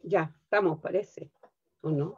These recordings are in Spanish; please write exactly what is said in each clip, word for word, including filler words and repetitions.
Ya, estamos, parece, ¿o no?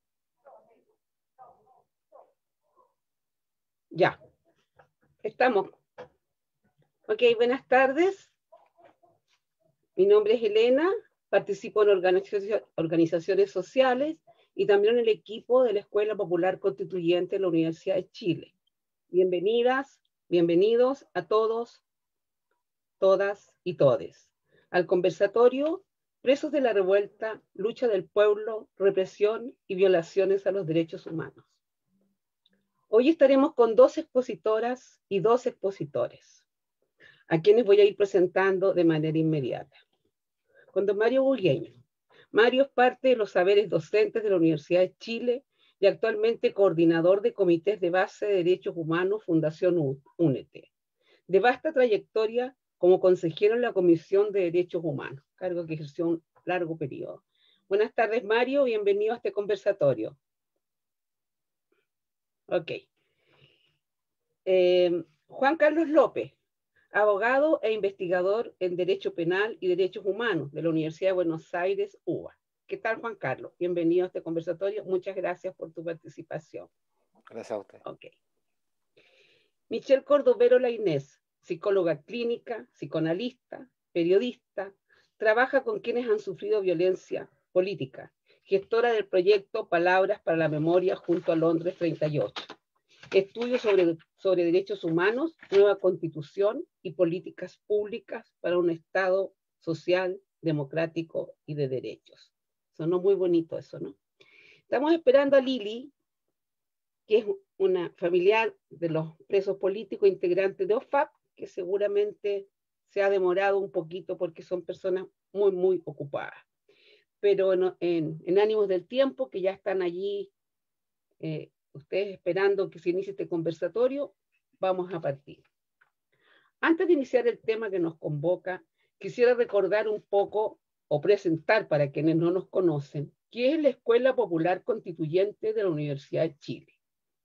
Ya, estamos. Ok, buenas tardes. Mi nombre es Elena, participo en organizaciones, organizaciones sociales y también en el equipo de la Escuela Popular Constituyente de la Universidad de Chile. Bienvenidas, bienvenidos a todos, todas y todes al conversatorio Presos de la Revuelta, Lucha del Pueblo, Represión y Violaciones a los Derechos Humanos. Hoy estaremos con dos expositoras y dos expositores, a quienes voy a ir presentando de manera inmediata. Con don Mario Burgueño. Mario es parte de los saberes docentes de la Universidad de Chile y actualmente coordinador de comités de base de derechos humanos Fundación Únete. De vasta trayectoria como consejero en la Comisión de Derechos Humanos, cargo que ejerció un largo periodo. Buenas tardes, Mario, bienvenido a este conversatorio. Ok. Eh, Juan Carlos López, abogado e investigador en Derecho Penal y Derechos Humanos de la Universidad de Buenos Aires, U B A. ¿Qué tal, Juan Carlos? Bienvenido a este conversatorio. Muchas gracias por tu participación. Gracias a usted. Ok. Michelle Cordovero Lainés, psicóloga clínica, psicoanalista, periodista, trabaja con quienes han sufrido violencia política, gestora del proyecto Palabras para la Memoria junto a Londres treinta y ocho. Estudios sobre, sobre derechos humanos, nueva constitución y políticas públicas para un Estado social, democrático y de derechos. Sonó muy bonito eso, ¿no? Estamos esperando a Lili, que es una familiar de los presos políticos integrantes de O F A P, que seguramente se ha demorado un poquito porque son personas muy, muy ocupadas. Pero en, en, en ánimos del tiempo, que ya están allí, eh, ustedes esperando que se inicie este conversatorio, vamos a partir. Antes de iniciar el tema que nos convoca, quisiera recordar un poco o presentar para quienes no nos conocen, qué es la Escuela Popular Constituyente de la Universidad de Chile.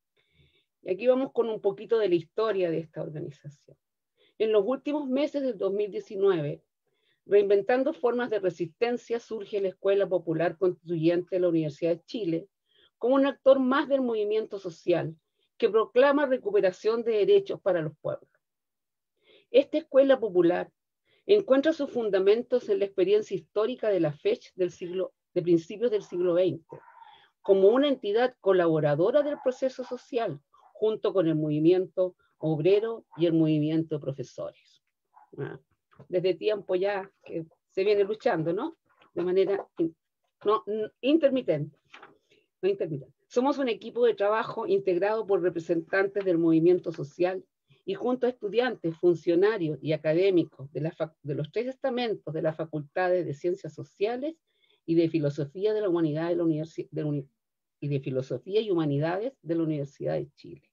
Y aquí vamos con un poquito de la historia de esta organización. En los últimos meses del dos mil diecinueve, reinventando formas de resistencia, surge la Escuela Popular Constituyente de la Universidad de Chile como un actor más del movimiento social que proclama recuperación de derechos para los pueblos. Esta escuela popular encuentra sus fundamentos en la experiencia histórica de la F E C H del siglo, de principios del siglo veinte, como una entidad colaboradora del proceso social, junto con el movimiento obrero y el movimiento de profesores. Desde tiempo ya que se viene luchando, ¿no? De manera no, intermitente. No intermitente. Somos un equipo de trabajo integrado por representantes del movimiento social y junto a estudiantes, funcionarios y académicos de, la de los tres estamentos de las facultades de Ciencias Sociales y de Filosofía de la Humanidad de la Universidad de la y de Filosofía y Humanidades de la Universidad de Chile.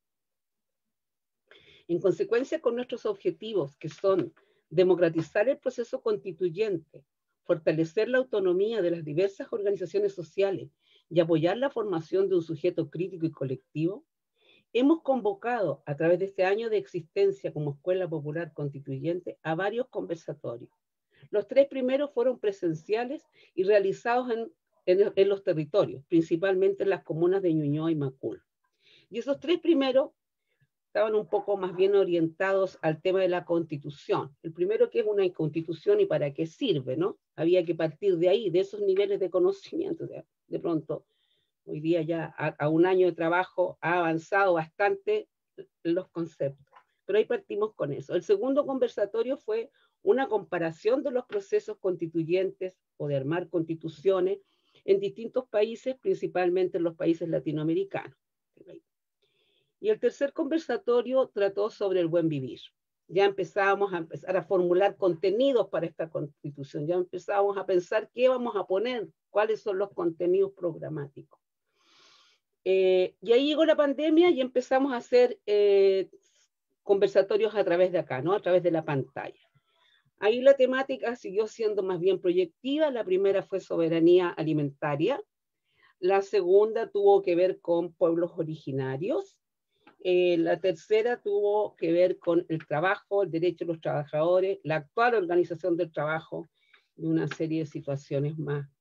En consecuencia con nuestros objetivos, que son democratizar el proceso constituyente, fortalecer la autonomía de las diversas organizaciones sociales y apoyar la formación de un sujeto crítico y colectivo, hemos convocado a través de este año de existencia como Escuela Popular Constituyente a varios conversatorios. Los tres primeros fueron presenciales y realizados en, en, en los territorios, principalmente en las comunas de Ñuñoa y Macul. Y esos tres primeros estaban un poco más bien orientados al tema de la Constitución. El primero, que es una Constitución y para qué sirve, ¿no? Había que partir de ahí, de esos niveles de conocimiento. De, de pronto, hoy día ya a, a un año de trabajo ha avanzado bastante los conceptos. Pero ahí partimos con eso. El segundo conversatorio fue una comparación de los procesos constituyentes o de armar constituciones en distintos países, principalmente en los países latinoamericanos. Y el tercer conversatorio trató sobre el buen vivir. Ya empezábamos a empezar a formular contenidos para esta constitución, ya empezábamos a pensar qué vamos a poner, cuáles son los contenidos programáticos. Eh, y ahí llegó la pandemia y empezamos a hacer eh, conversatorios a través de acá, ¿no? A través de la pantalla. Ahí la temática siguió siendo más bien proyectiva. La primera fue soberanía alimentaria. La segunda tuvo que ver con pueblos originarios. Eh, la tercera tuvo que ver con el trabajo, el derecho de los trabajadores, la actual organización del trabajo y una serie de situaciones más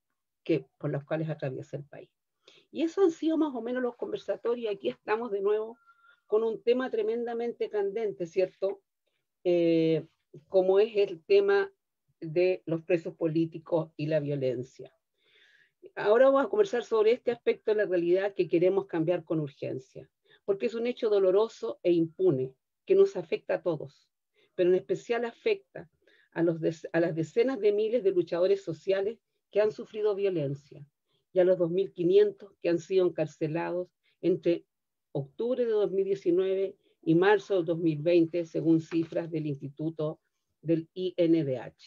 que, por los cuales atraviesa el país. Y eso han sido más o menos los conversatorios, y aquí estamos de nuevo con un tema tremendamente candente, ¿cierto? Eh, como es el tema de los presos políticos y la violencia. Ahora vamos a conversar sobre este aspecto de la realidad que queremos cambiar con urgencia, porque es un hecho doloroso e impune que nos afecta a todos, pero en especial afecta a, los a las decenas de miles de luchadores sociales que han sufrido violencia y a los dos mil quinientos que han sido encarcelados entre octubre de dos mil diecinueve y marzo del dos mil veinte, según cifras del Instituto del I N D H.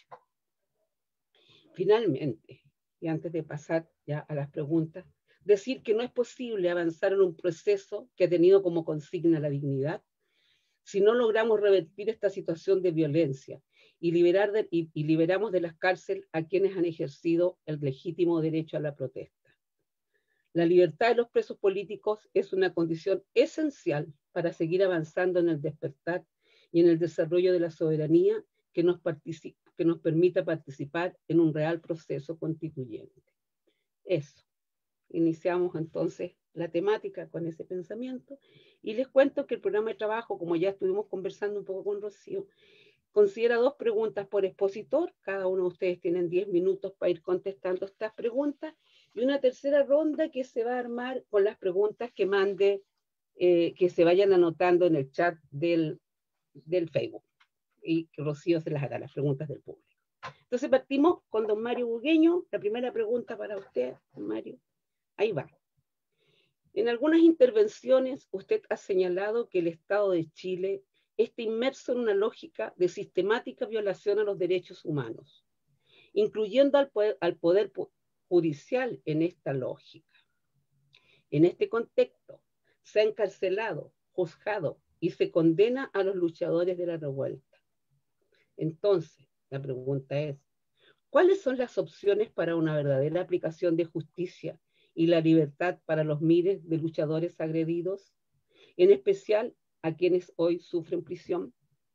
Finalmente, y antes de pasar ya a las preguntas, decir que no es posible avanzar en un proceso que ha tenido como consigna la dignidad si no logramos revertir esta situación de violencia y, liberar de, y, y liberamos de las cárceles a quienes han ejercido el legítimo derecho a la protesta. La libertad de los presos políticos es una condición esencial para seguir avanzando en el despertar y en el desarrollo de la soberanía que nos, que nos permita participar en un real proceso constituyente. Eso. Iniciamos entonces la temática con ese pensamiento y les cuento que el programa de trabajo, como ya estuvimos conversando un poco con Rocío, considera dos preguntas por expositor. Cada uno de ustedes tienen diez minutos para ir contestando estas preguntas, y una tercera ronda que se va a armar con las preguntas que mande, eh, que se vayan anotando en el chat del, del Facebook, y que Rocío se las hará, las preguntas del público. Entonces partimos con don Mario Bugueño. La primera pregunta para usted, don Mario. Ahí va. En algunas intervenciones usted ha señalado que el Estado de Chile está inmerso en una lógica de sistemática violación a los derechos humanos, incluyendo al poder, al poder judicial en esta lógica. En este contexto, se ha encarcelado, juzgado y se condena a los luchadores de la revuelta. Entonces, la pregunta es, ¿cuáles son las opciones para una verdadera aplicación de justicia y la libertad para los miles de luchadores agredidos, en especial a quienes hoy sufren prisión?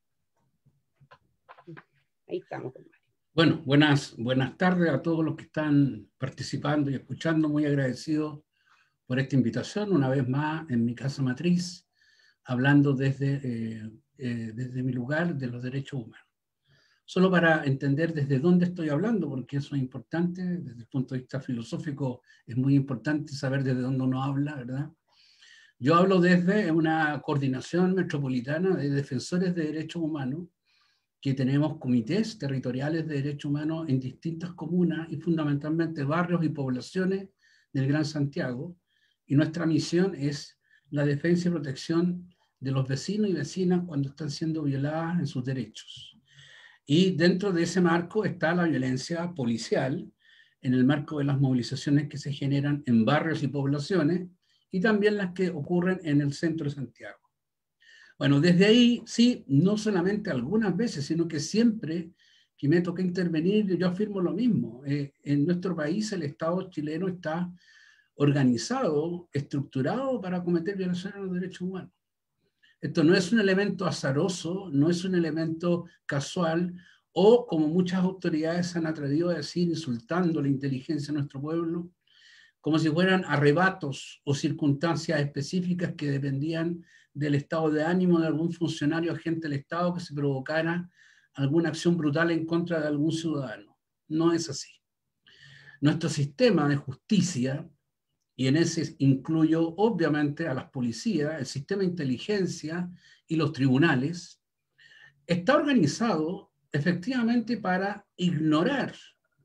Ahí estamos, don Mario. Bueno, buenas, buenas tardes a todos los que están participando y escuchando. Muy agradecido por esta invitación, una vez más en mi casa matriz, hablando desde, eh, eh, desde mi lugar de los derechos humanos. Solo para entender desde dónde estoy hablando, porque eso es importante, desde el punto de vista filosófico es muy importante saber desde dónde uno habla, ¿verdad? Yo hablo desde una coordinación metropolitana de defensores de derechos humanos, que tenemos comités territoriales de derechos humanos en distintas comunas y fundamentalmente barrios y poblaciones del Gran Santiago, y nuestra misión es la defensa y protección de los vecinos y vecinas cuando están siendo violadas en sus derechos. Y dentro de ese marco está la violencia policial, en el marco de las movilizaciones que se generan en barrios y poblaciones, y también las que ocurren en el centro de Santiago. Bueno, desde ahí, sí, no solamente algunas veces, sino que siempre que me toca intervenir, yo afirmo lo mismo. Eh, en nuestro país el Estado chileno está organizado, estructurado para cometer violaciones a los derechos humanos. Esto no es un elemento azaroso, no es un elemento casual, o como muchas autoridades se han atrevido a decir, insultando la inteligencia de nuestro pueblo, como si fueran arrebatos o circunstancias específicas que dependían del estado de ánimo de algún funcionario o agente del Estado que se provocara alguna acción brutal en contra de algún ciudadano. No es así. Nuestro sistema de justicia, y en ese incluyo obviamente a las policías, el sistema de inteligencia y los tribunales, está organizado efectivamente para ignorar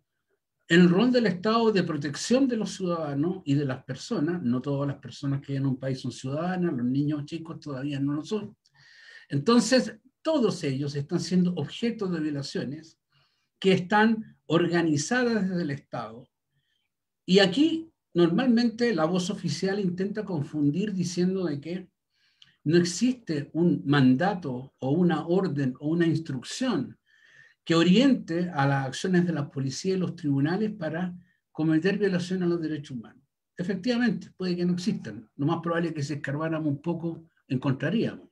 el rol del Estado de protección de los ciudadanos y de las personas. No todas las personas que hay en un país son ciudadanas, los niños chicos todavía no lo son. Entonces, todos ellos están siendo objetos de violaciones que están organizadas desde el Estado. Y aquí, normalmente, la voz oficial intenta confundir diciendo de que no existe un mandato o una orden o una instrucción que oriente a las acciones de la policía y los tribunales para cometer violación a los derechos humanos. Efectivamente, puede que no existan. Lo más probable es que si escarbáramos un poco, encontraríamos.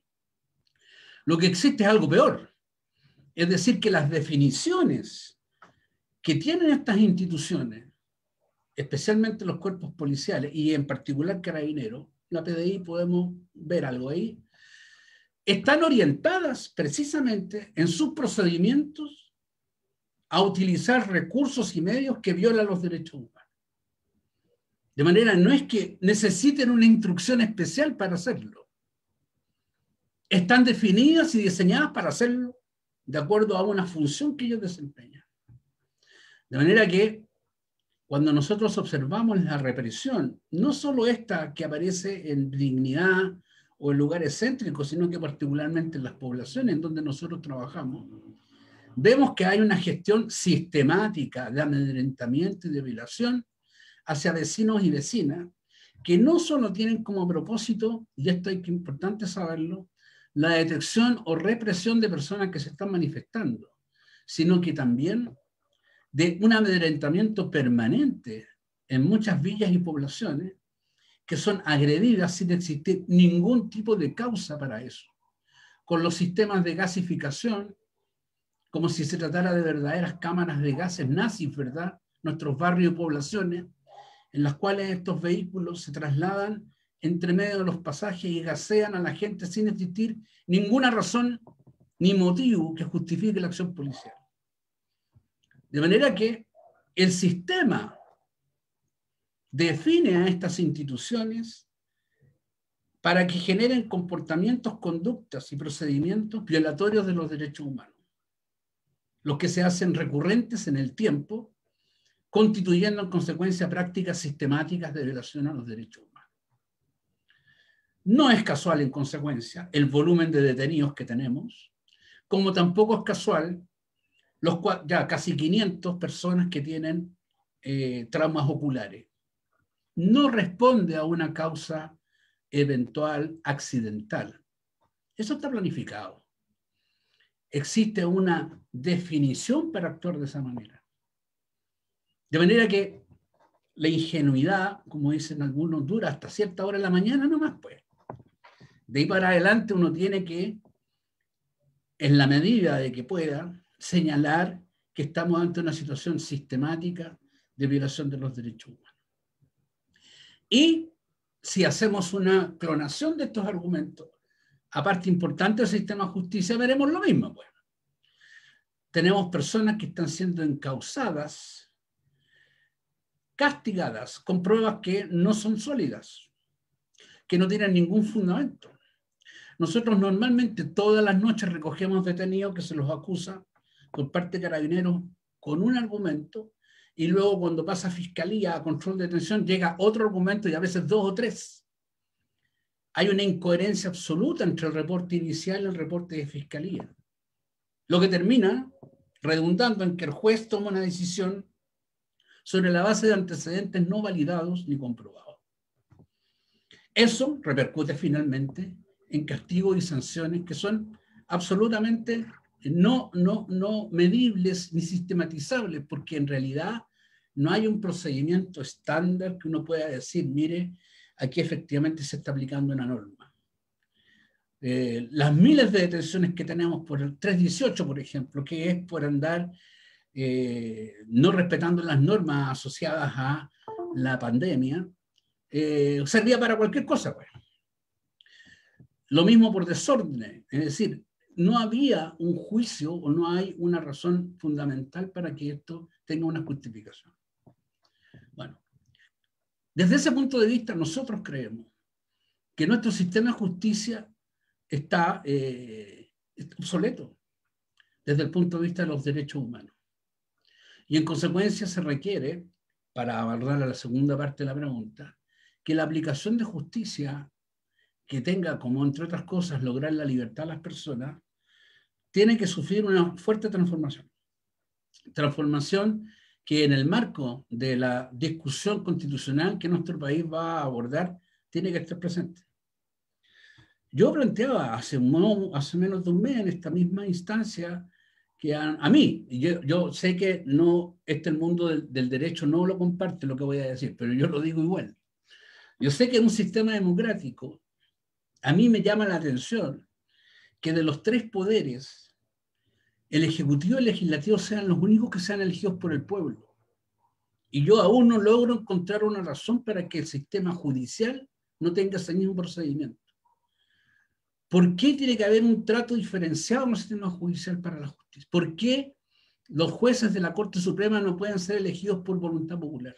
Lo que existe es algo peor. Es decir, que las definiciones que tienen estas instituciones especialmente los cuerpos policiales y en particular Carabineros, la P D I podemos ver algo ahí, están orientadas precisamente en sus procedimientos a utilizar recursos y medios que violan los derechos humanos. De manera, no es que necesiten una instrucción especial para hacerlo. Están definidas y diseñadas para hacerlo de acuerdo a una función que ellos desempeñan. De manera que cuando nosotros observamos la represión, no solo esta que aparece en Dignidad o en lugares céntricos, sino que particularmente en las poblaciones en donde nosotros trabajamos, vemos que hay una gestión sistemática de amedrentamiento y de violación hacia vecinos y vecinas, que no solo tienen como propósito, y esto es importante saberlo, la detección o represión de personas que se están manifestando, sino que también de un amedrentamiento permanente en muchas villas y poblaciones que son agredidas sin existir ningún tipo de causa para eso, con los sistemas de gasificación, como si se tratara de verdaderas cámaras de gases nazis, ¿verdad? Nuestros barrios y poblaciones, en las cuales estos vehículos se trasladan entre medio de los pasajes y gasean a la gente sin existir ninguna razón ni motivo que justifique la acción policial. De manera que el sistema define a estas instituciones para que generen comportamientos, conductas y procedimientos violatorios de los derechos humanos, los que se hacen recurrentes en el tiempo, constituyendo en consecuencia prácticas sistemáticas de violación a los derechos humanos. No es casual, en consecuencia, el volumen de detenidos que tenemos, como tampoco es casual los ya casi quinientas personas que tienen eh, traumas oculares. No responde a una causa eventual accidental. Eso está planificado. Existe una definición para actuar de esa manera. De manera que la ingenuidad, como dicen algunos, dura hasta cierta hora de la mañana nomás, pues. De ahí para adelante uno tiene que, en la medida de que pueda, señalar que estamos ante una situación sistemática de violación de los derechos humanos. Y si hacemos una clonación de estos argumentos, aparte importante del sistema de justicia, veremos lo mismo. Pues. Tenemos personas que están siendo encausadas, castigadas, con pruebas que no son sólidas, que no tienen ningún fundamento. Nosotros normalmente todas las noches recogemos detenidos que se los acusa por parte de Carabineros con un argumento, y luego cuando pasa a Fiscalía a control de detención llega otro argumento y a veces dos o tres. Hay una incoherencia absoluta entre el reporte inicial y el reporte de Fiscalía, lo que termina redundando en que el juez toma una decisión sobre la base de antecedentes no validados ni comprobados. Eso repercute finalmente en castigos y sanciones que son absolutamente no, no, no medibles ni sistematizables, porque en realidad no hay un procedimiento estándar que uno pueda decir, mire, aquí efectivamente se está aplicando una norma. Eh, las miles de detenciones que tenemos por el trescientos dieciocho, por ejemplo, que es por andar eh, no respetando las normas asociadas a la pandemia, eh, servía para cualquier cosa, pues. Lo mismo por desorden, es decir, no había un juicio o no hay una razón fundamental para que esto tenga una justificación. Bueno, desde ese punto de vista nosotros creemos que nuestro sistema de justicia está, eh, está obsoleto desde el punto de vista de los derechos humanos. Y en consecuencia se requiere, para abordar a la segunda parte de la pregunta, que la aplicación de justicia que tenga como, entre otras cosas, lograr la libertad de las personas, tiene que sufrir una fuerte transformación. Transformación que en el marco de la discusión constitucional que nuestro país va a abordar, tiene que estar presente. Yo planteaba hace, un, hace menos de un mes en esta misma instancia que a, a mí, yo, yo sé que no, este el mundo del, del derecho no lo comparte lo que voy a decir, pero yo lo digo igual. Yo sé que en un sistema democrático, a mí me llama la atención que de los tres poderes, el Ejecutivo y el Legislativo sean los únicos que sean elegidos por el pueblo. Y yo aún no logro encontrar una razón para que el sistema judicial no tenga ese mismo procedimiento. ¿Por qué tiene que haber un trato diferenciado en el sistema judicial para la justicia? ¿Por qué los jueces de la Corte Suprema no pueden ser elegidos por voluntad popular?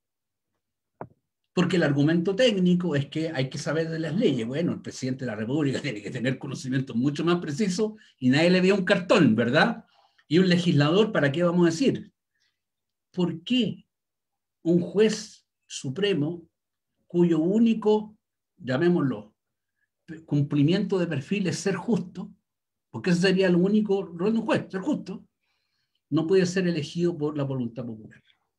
Porque el argumento técnico es que hay que saber de las leyes. Bueno, el presidente de la República tiene que tener conocimientos mucho más precisos y nadie le dio un cartón, ¿verdad? Y un legislador, ¿para qué vamos a decir? ¿Por qué un juez supremo cuyo único, llamémoslo, cumplimiento de perfil es ser justo, porque ese sería el único rol de un juez, ser justo, no puede ser elegido por la voluntad popular?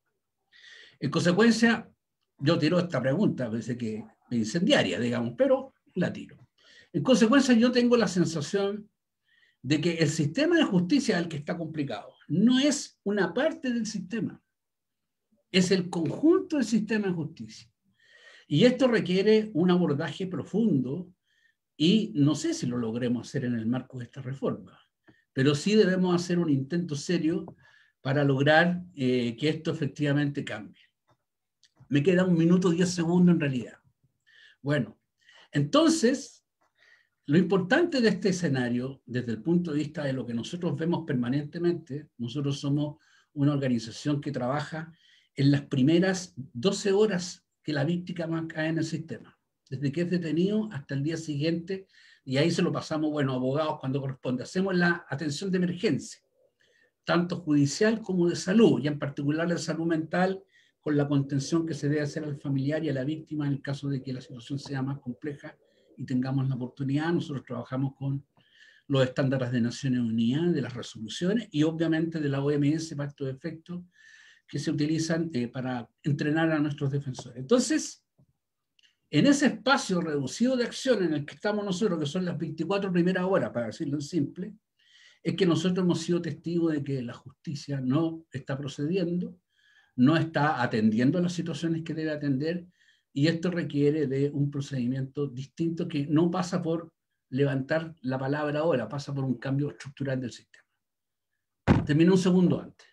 En consecuencia, yo tiro esta pregunta, parece que es incendiaria, digamos, pero la tiro. En consecuencia, yo tengo la sensación de que el sistema de justicia es el que está complicado. No es una parte del sistema, es el conjunto del sistema de justicia. Y esto requiere un abordaje profundo y no sé si lo logremos hacer en el marco de esta reforma, pero sí debemos hacer un intento serio para lograr eh, que esto efectivamente cambie. Me queda un minuto, diez segundos en realidad. Bueno, entonces, lo importante de este escenario, desde el punto de vista de lo que nosotros vemos permanentemente, nosotros somos una organización que trabaja en las primeras doce horas que la víctima cae en el sistema, desde que es detenido hasta el día siguiente, y ahí se lo pasamos, bueno, abogados cuando corresponde. Hacemos la atención de emergencia, tanto judicial como de salud, y en particular de salud mental, con la contención que se debe hacer al familiar y a la víctima en el caso de que la situación sea más compleja y tengamos la oportunidad. Nosotros trabajamos con los estándares de Naciones Unidas, de las resoluciones y obviamente de la O M S, Pacto de Efectos, que se utilizan eh, para entrenar a nuestros defensores. Entonces, en ese espacio reducido de acción en el que estamos nosotros, que son las veinticuatro primeras horas, para decirlo en simple, es que nosotros hemos sido testigos de que la justicia no está procediendo, no está atendiendo las situaciones que debe atender, y esto requiere de un procedimiento distinto que no pasa por levantar la palabra ahora, pasa por un cambio estructural del sistema. Termino un segundo antes.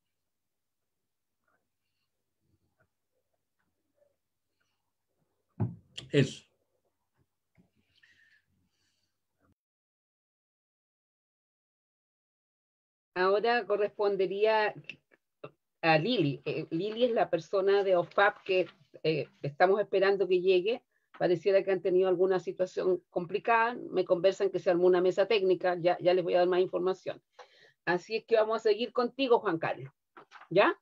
Eso. Ahora correspondería a Lili. Eh, Lili es la persona de O F A P que eh, estamos esperando que llegue. Pareciera que han tenido alguna situación complicada. Me conversan que se armó una mesa técnica. Ya, ya les voy a dar más información. Así es que vamos a seguir contigo, Juan Carlos. ¿Ya?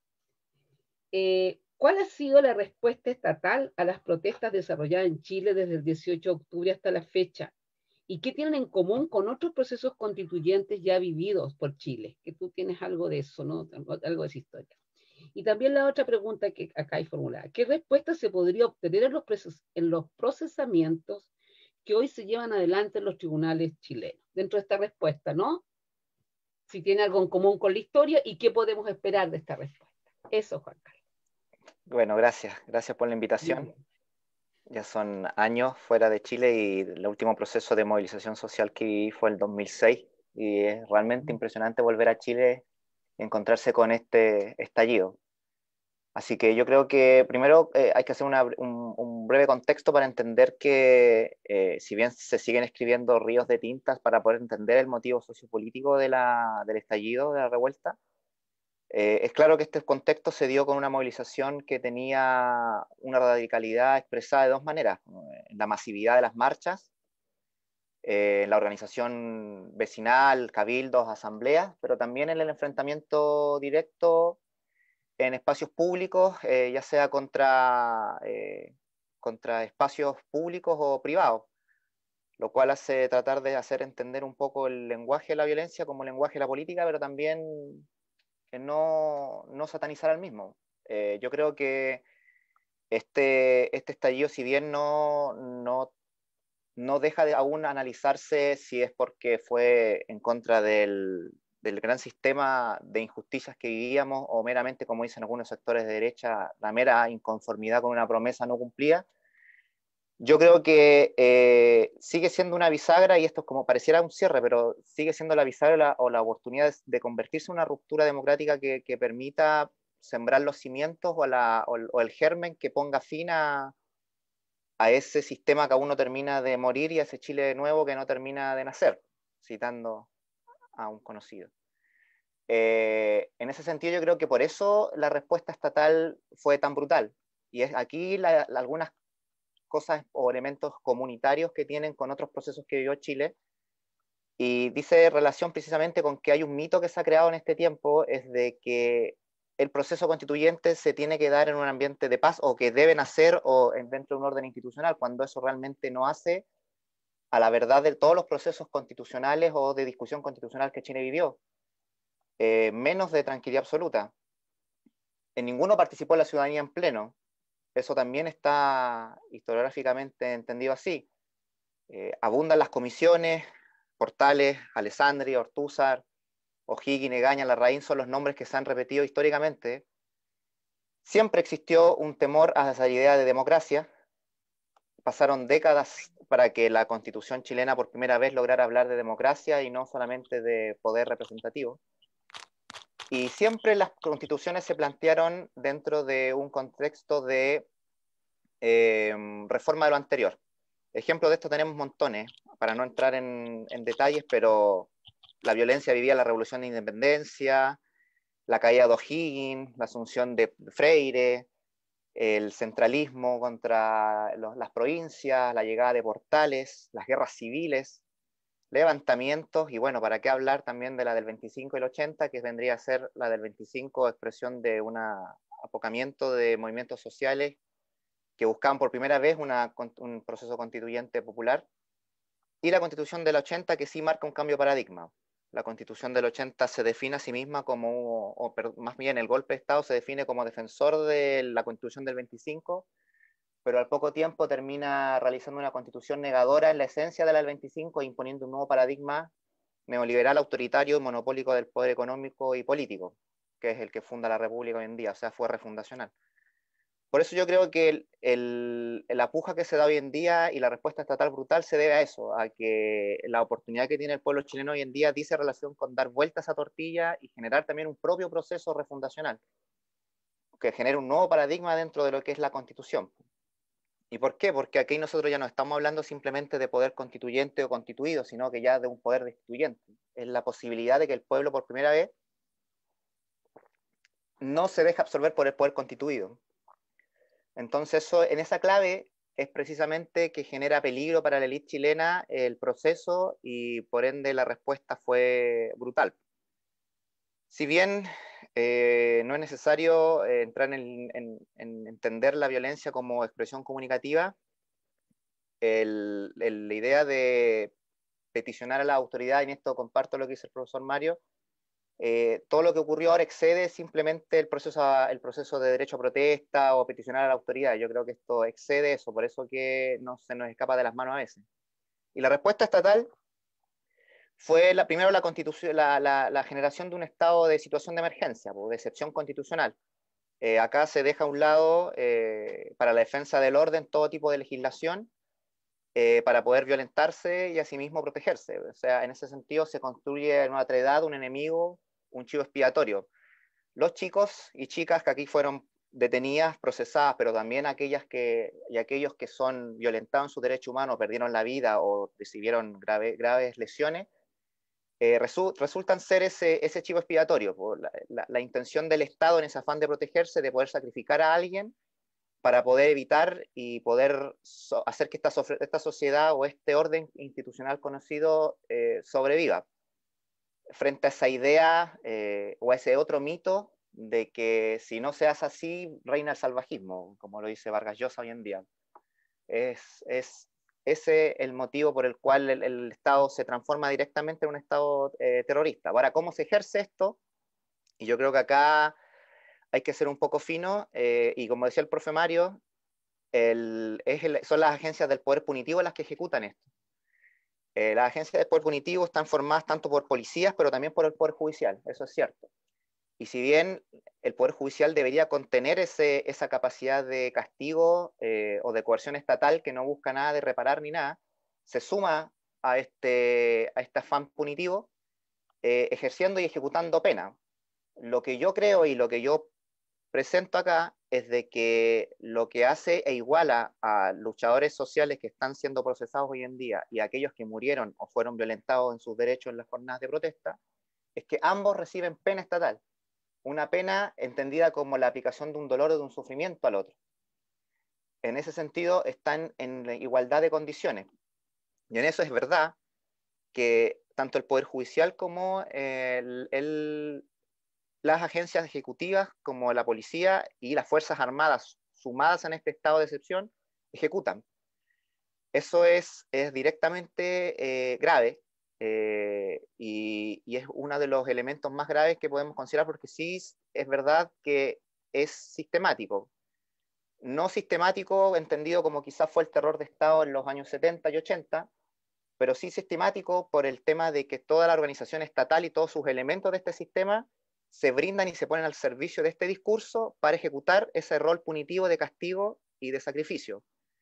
Eh, ¿Cuál ha sido la respuesta estatal a las protestas desarrolladas en Chile desde el dieciocho de octubre hasta la fecha? ¿Y qué tienen en común con otros procesos constituyentes ya vividos por Chile? Que tú tienes algo de eso, ¿no? Algo de esa historia. Y también la otra pregunta que acá hay formulada. ¿Qué respuesta se podría obtener en los, en los procesamientos que hoy se llevan adelante en los tribunales chilenos? Dentro de esta respuesta, ¿no? Si tiene algo en común con la historia y qué podemos esperar de esta respuesta. Eso, Juan Carlos. Bueno, gracias. Gracias por la invitación. Bien. Ya son años fuera de Chile y el último proceso de movilización social que viví fue el dos mil seis y es realmente impresionante volver a Chile y encontrarse con este estallido. Así que yo creo que primero eh, hay que hacer una, un, un breve contexto para entender que eh, si bien se siguen escribiendo ríos de tintas para poder entender el motivo sociopolítico de la, del estallido, de la revuelta, Eh, es claro que este contexto se dio con una movilización que tenía una radicalidad expresada de dos maneras: en la masividad de las marchas, eh, en la organización vecinal, cabildos, asambleas, pero también en el enfrentamiento directo en espacios públicos, eh, ya sea contra, eh, contra espacios públicos o privados, lo cual hace tratar de hacer entender un poco el lenguaje de la violencia como lenguaje de la política, pero también que no, no satanizar al mismo. Eh, yo creo que este, este estallido, si bien no, no, no deja de aún analizarse si es porque fue en contra del, del gran sistema de injusticias que vivíamos o meramente, como dicen algunos sectores de derecha, la mera inconformidad con una promesa no cumplida, yo creo que eh, sigue siendo una bisagra, y esto es como pareciera un cierre, pero sigue siendo la bisagra la, o la oportunidad de, de convertirse en una ruptura democrática que, que permita sembrar los cimientos o, la, o, o el germen que ponga fin a, a ese sistema que aún no termina de morir y a ese Chile nuevo que no termina de nacer, citando a un conocido. Eh, en ese sentido yo creo que por eso la respuesta estatal fue tan brutal. Y es aquí la, la, algunas cosas o elementos comunitarios que tienen con otros procesos que vivió Chile. Y dice relación precisamente con que hay un mito que se ha creado en este tiempo, es de que el proceso constituyente se tiene que dar en un ambiente de paz, o que deben hacer o dentro de un orden institucional, cuando eso realmente no hace a la verdad de todos los procesos constitucionales o de discusión constitucional que Chile vivió. Eh, menos de tranquilidad absoluta. En ninguno participó la ciudadanía en pleno. Eso también está historiográficamente entendido así. Eh, abundan las comisiones, Portales, Alessandri, Ortúzar, O'Higgins, Egaña, Larraín son los nombres que se han repetido históricamente. Siempre existió un temor a esa idea de democracia. Pasaron décadas para que la Constitución chilena por primera vez lograra hablar de democracia y no solamente de poder representativo. Y siempre las constituciones se plantearon dentro de un contexto de eh, reforma de lo anterior. Ejemplos de esto tenemos montones, para no entrar en, en detalles, pero la violencia vivía la Revolución de Independencia, la caída de O'Higgins, la asunción de Freire, el centralismo contra los, las provincias, la llegada de Portales, las guerras civiles, levantamientos, y bueno, ¿para qué hablar también de la del veinticinco y el ochenta, que vendría a ser la del veinticinco expresión de un apocamiento de movimientos sociales que buscaban por primera vez una, un proceso constituyente popular, y la Constitución del ochenta, que sí marca un cambio de paradigma. La Constitución del ochenta se define a sí misma como, o más bien el golpe de Estado se define como defensor de la Constitución del veinticinco, pero al poco tiempo termina realizando una constitución negadora en la esencia de la del veinticinco, imponiendo un nuevo paradigma neoliberal, autoritario y monopólico del poder económico y político, que es el que funda la República hoy en día, o sea, fue refundacional. Por eso yo creo que el, el, la puja que se da hoy en día y la respuesta estatal brutal se debe a eso, a que la oportunidad que tiene el pueblo chileno hoy en día dice relación con dar vueltas a tortilla y generar también un propio proceso refundacional, que genere un nuevo paradigma dentro de lo que es la Constitución. ¿Y por qué? Porque aquí nosotros ya no estamos hablando simplemente de poder constituyente o constituido, sino que ya de un poder destituyente. Es la posibilidad de que el pueblo por primera vez no se deje absorber por el poder constituido. Entonces, eso, en esa clave es precisamente que genera peligro para la élite chilena el proceso, y por ende la respuesta fue brutal. Si bien eh, no es necesario eh, entrar en, en, en entender la violencia como expresión comunicativa, el, el, la idea de peticionar a la autoridad, y en esto comparto lo que dice el profesor Mario, eh, todo lo que ocurrió ahora excede simplemente el proceso, el proceso de derecho a protesta o peticionar a la autoridad. Yo creo que esto excede eso, por eso que no se nos escapa de las manos a veces. Y la respuesta estatal fue la, primero la, constitución, la, la, la generación de un estado de situación de emergencia, de excepción constitucional. Eh, acá se deja a un lado, eh, para la defensa del orden, todo tipo de legislación, eh, para poder violentarse y asimismo protegerse. O sea, en ese sentido se construye en una otredad un enemigo, un chivo expiatorio. Los chicos y chicas que aquí fueron detenidas, procesadas, pero también aquellas que, y aquellos que son violentados en su derecho humano, perdieron la vida o recibieron grave, graves lesiones, eh, resu resultan ser ese, ese chivo expiatorio, por la, la, la intención del Estado en ese afán de protegerse, de poder sacrificar a alguien para poder evitar y poder so hacer que esta, so esta sociedad o este orden institucional conocido eh, sobreviva. Frente a esa idea eh, o a ese otro mito de que si no se hace así, reina el salvajismo, como lo dice Vargas Llosa hoy en día. Es, es ese el motivo por el cual el, el Estado se transforma directamente en un Estado eh, terrorista. Ahora, ¿cómo se ejerce esto? Y yo creo que acá hay que ser un poco fino, eh, y como decía el profe Mario, el, es el, son las agencias del poder punitivo las que ejecutan esto. Eh, las agencias del poder punitivo están formadas tanto por policías, pero también por el poder judicial, eso es cierto. Y si bien el poder judicial debería contener ese, esa capacidad de castigo eh, o de coerción estatal que no busca nada de reparar ni nada, se suma a este, a este afán punitivo, eh, ejerciendo y ejecutando pena. Lo que yo creo y lo que yo presento acá es de que lo que hace e iguala a luchadores sociales que están siendo procesados hoy en día y a aquellos que murieron o fueron violentados en sus derechos en las jornadas de protesta, es que ambos reciben pena estatal, una pena entendida como la aplicación de un dolor o de un sufrimiento al otro. En ese sentido, están en igualdad de condiciones. Y en eso es verdad que tanto el Poder Judicial como el, el, las agencias ejecutivas, como la policía y las Fuerzas Armadas, sumadas en este estado de excepción, ejecutan. Eso es, es directamente eh, grave eh, y, y es uno de los elementos más graves que podemos considerar, porque sí es verdad que es sistemático. No sistemático entendido como quizás fue el terror de Estado en los años setenta y ochenta, pero sí sistemático por el tema de que toda la organización estatal y todos sus elementos de este sistema se brindan y se ponen al servicio de este discurso para ejecutar ese rol punitivo de castigo y de sacrificio.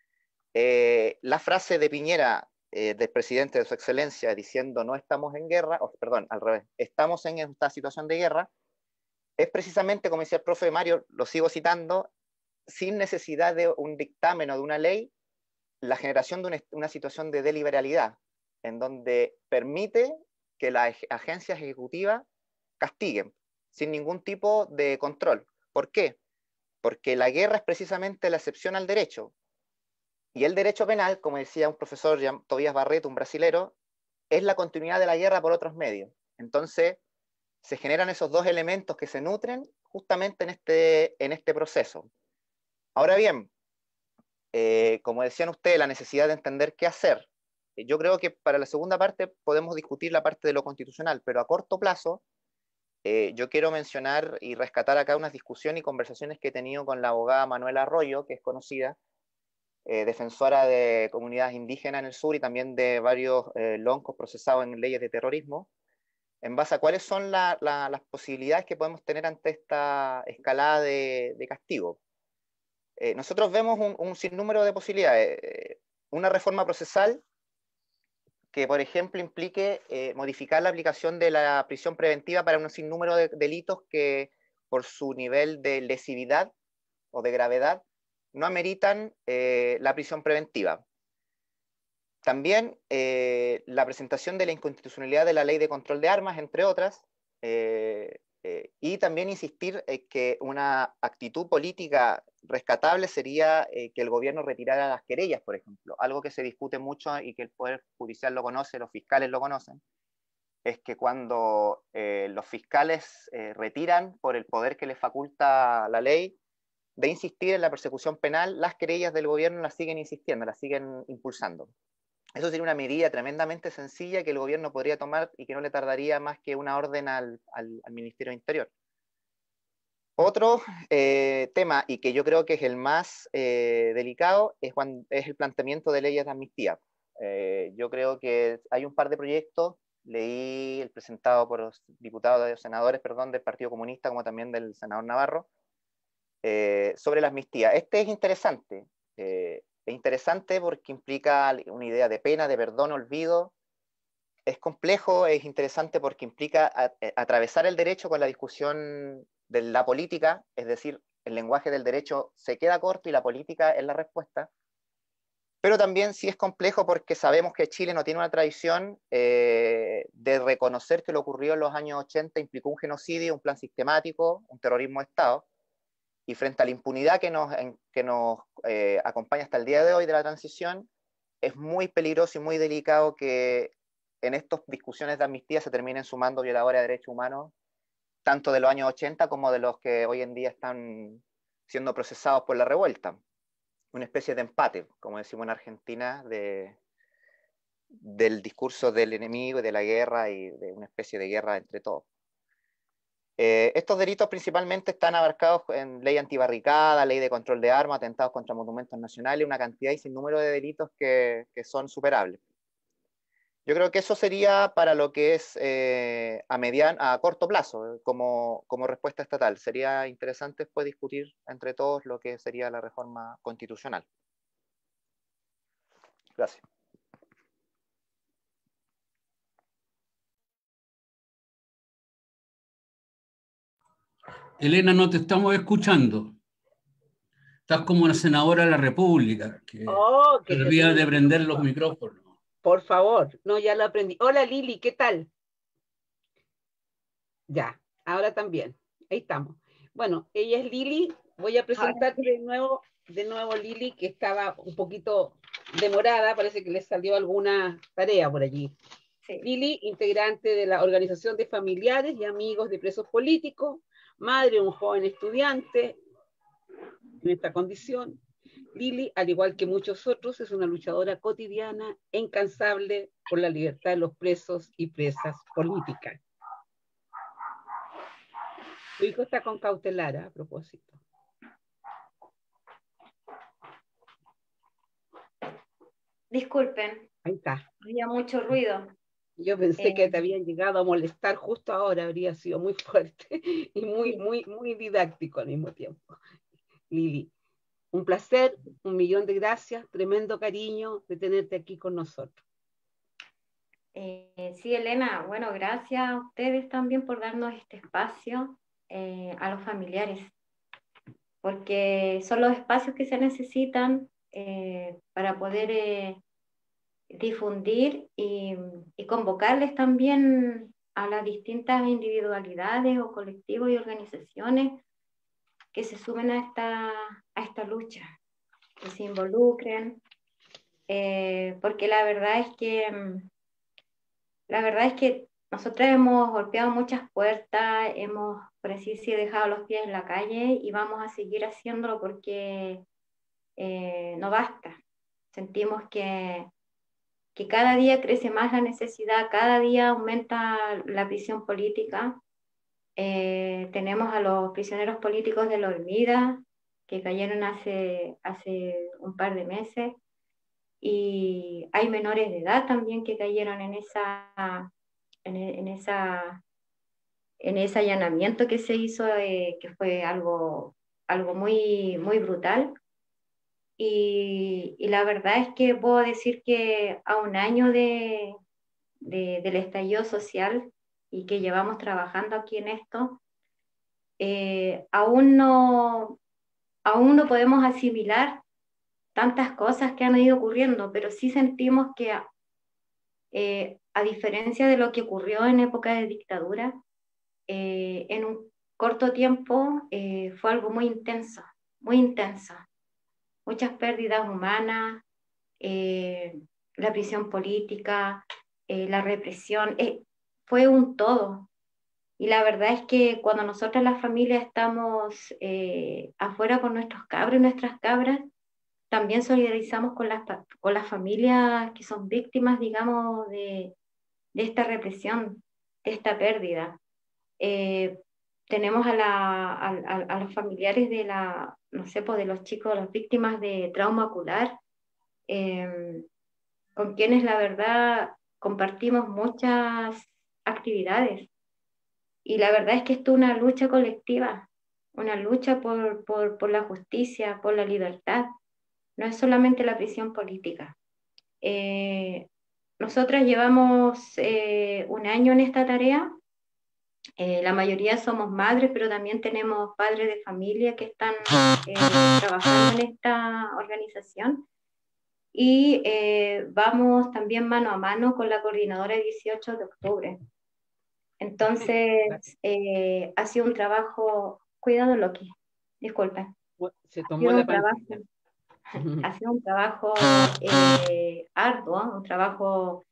Eh, la frase de Piñera, eh, del presidente de su excelencia, diciendo no estamos en guerra, o, perdón, al revés, estamos en esta situación de guerra, es precisamente, como decía el profe Mario, lo sigo citando, sin necesidad de un dictamen o de una ley, la generación de una, una situación de deliberalidad, en donde permite que las agencias ejecutivas castiguen, sin ningún tipo de control. ¿Por qué? Porque la guerra es precisamente la excepción al derecho. Y el derecho penal, como decía un profesor, Tobías Barreto, un brasilero, es la continuidad de la guerra por otros medios. Entonces, se generan esos dos elementos que se nutren justamente en este, en este proceso. Ahora bien, eh, como decían ustedes, la necesidad de entender qué hacer. Yo creo que para la segunda parte podemos discutir la parte de lo constitucional, pero a corto plazo, eh, yo quiero mencionar y rescatar acá unas discusiones y conversaciones que he tenido con la abogada Manuela Arroyo, que es conocida, Eh, defensora de comunidades indígenas en el sur y también de varios eh, loncos procesados en leyes de terrorismo, en base a cuáles son la, la, las posibilidades que podemos tener ante esta escalada de, de castigo. Eh, nosotros vemos un, un sinnúmero de posibilidades. Eh, una reforma procesal que, por ejemplo, implique eh, modificar la aplicación de la prisión preventiva para un sinnúmero de delitos que, por su nivel de lesividad o de gravedad, no ameritan eh, la prisión preventiva. También eh, la presentación de la inconstitucionalidad de la ley de control de armas, entre otras, eh, eh, y también insistir en que una actitud política rescatable sería eh, que el gobierno retirara las querellas, por ejemplo. Algo que se discute mucho y que el Poder Judicial lo conoce, los fiscales lo conocen, es que cuando eh, los fiscales eh, retiran por el poder que les faculta la ley, de insistir en la persecución penal, las querellas del gobierno las siguen insistiendo, las siguen impulsando. Eso sería una medida tremendamente sencilla que el gobierno podría tomar y que no le tardaría más que una orden al, al, al Ministerio de Interior. Otro eh, tema, y que yo creo que es el más eh, delicado, es, cuando, es el planteamiento de leyes de amnistía. Eh, yo creo que hay un par de proyectos, leí el presentado por los diputados, los senadores, perdón, del Partido Comunista, como también del senador Navarro, Eh, sobre la amnistía. Este es interesante. Eh, es interesante porque implica una idea de pena, de perdón, olvido. Es complejo, es interesante porque implica a, a, atravesar el derecho con la discusión de la política, es decir, el lenguaje del derecho se queda corto y la política es la respuesta. Pero también sí es complejo porque sabemos que Chile no tiene una tradición eh, de reconocer que lo ocurrido en los años ochenta implicó un genocidio, un plan sistemático, un terrorismo de Estado. Y frente a la impunidad que nos, en, que nos eh, acompaña hasta el día de hoy de la transición, es muy peligroso y muy delicado que en estas discusiones de amnistía se terminen sumando violadores de derechos humanos, tanto de los años ochenta como de los que hoy en día están siendo procesados por la revuelta. Una especie de empate, como decimos en Argentina, de, del discurso del enemigo y de la guerra y de una especie de guerra entre todos. Eh, estos delitos principalmente están abarcados en ley antibarricada, ley de control de armas, atentados contra monumentos nacionales, una cantidad y sin número de delitos que, que son superables. Yo creo que eso sería para lo que es eh, a, mediano, a corto plazo, como, como respuesta estatal. Sería interesante después discutir entre todos lo que sería la reforma constitucional. Gracias. Elena, no te estamos escuchando. Estás como una senadora de la República, que Oh, se que olvida de prender los micrófonos. Por favor, no, ya lo aprendí. Hola Lili, ¿qué tal? Ya, ahora también. Ahí estamos. Bueno, ella es Lili. Voy a presentarte de nuevo, de nuevo Lili, que estaba un poquito demorada, parece que le salió alguna tarea por allí. Sí. Lili, integrante de la Organización de Familiares y Amigos de Presos Políticos, madre de un joven estudiante en esta condición. Lili, al igual que muchos otros, es una luchadora cotidiana e incansable por la libertad de los presos y presas políticas. Tu hijo está con cautelar, a propósito. Disculpen. Ahí está. Había mucho ruido. Yo pensé eh, que te habían llegado a molestar justo ahora, habría sido muy fuerte y muy, muy, muy didáctico al mismo tiempo. Lili, un placer, un millón de gracias, tremendo cariño de tenerte aquí con nosotros. Eh, sí, Elena, bueno, gracias a ustedes también por darnos este espacio eh, a los familiares, porque son los espacios que se necesitan eh, para poder eh, difundir y, y convocarles también a las distintas individualidades o colectivos y organizaciones que se sumen a esta, a esta lucha, que se involucren, eh, porque la verdad es que la verdad es que nosotros hemos golpeado muchas puertas, hemos, por así decir, dejado los pies en la calle y vamos a seguir haciéndolo porque eh, no basta. Sentimos que, que cada día crece más la necesidad, cada día aumenta la prisión política. Eh, tenemos a los prisioneros políticos de la Olmida, que cayeron hace, hace un par de meses, y hay menores de edad también que cayeron en esa... En, en, esa, en ese allanamiento que se hizo, eh, que fue algo, algo muy, muy brutal. Y, y la verdad es que puedo decir que a un año de, de, del estallido social y que llevamos trabajando aquí en esto, eh, aún, no, aún no podemos asimilar tantas cosas que han ido ocurriendo, pero sí sentimos que eh, a diferencia de lo que ocurrió en época de dictadura, Eh, en un corto tiempo eh, fue algo muy intenso, muy intenso. Muchas pérdidas humanas, eh, la prisión política, eh, la represión, eh, fue un todo. Y la verdad es que cuando nosotros las familias estamos eh, afuera con nuestros cabros y nuestras cabras, también solidarizamos con las, con las familias que son víctimas, digamos, de, de esta represión, de esta pérdida. Eh, tenemos a, la, a, a, los familiares de la, no sé, pues de los chicos, las víctimas de trauma ocular, eh, con quienes la verdad compartimos muchas actividades. Y la verdad es que esto es una lucha colectiva, una lucha por, por, por la justicia, por la libertad. No es solamente la prisión política. Eh, nosotras llevamos eh, un año en esta tarea. Eh, la mayoría somos madres, pero también tenemos padres de familia que están eh, trabajando en esta organización. Y eh, vamos también mano a mano con la coordinadora el dieciocho de octubre. Entonces, eh, ha sido un trabajo, cuidado Loki, disculpen. Se tomó la trabajo, ha sido un trabajo eh, arduo, un trabajo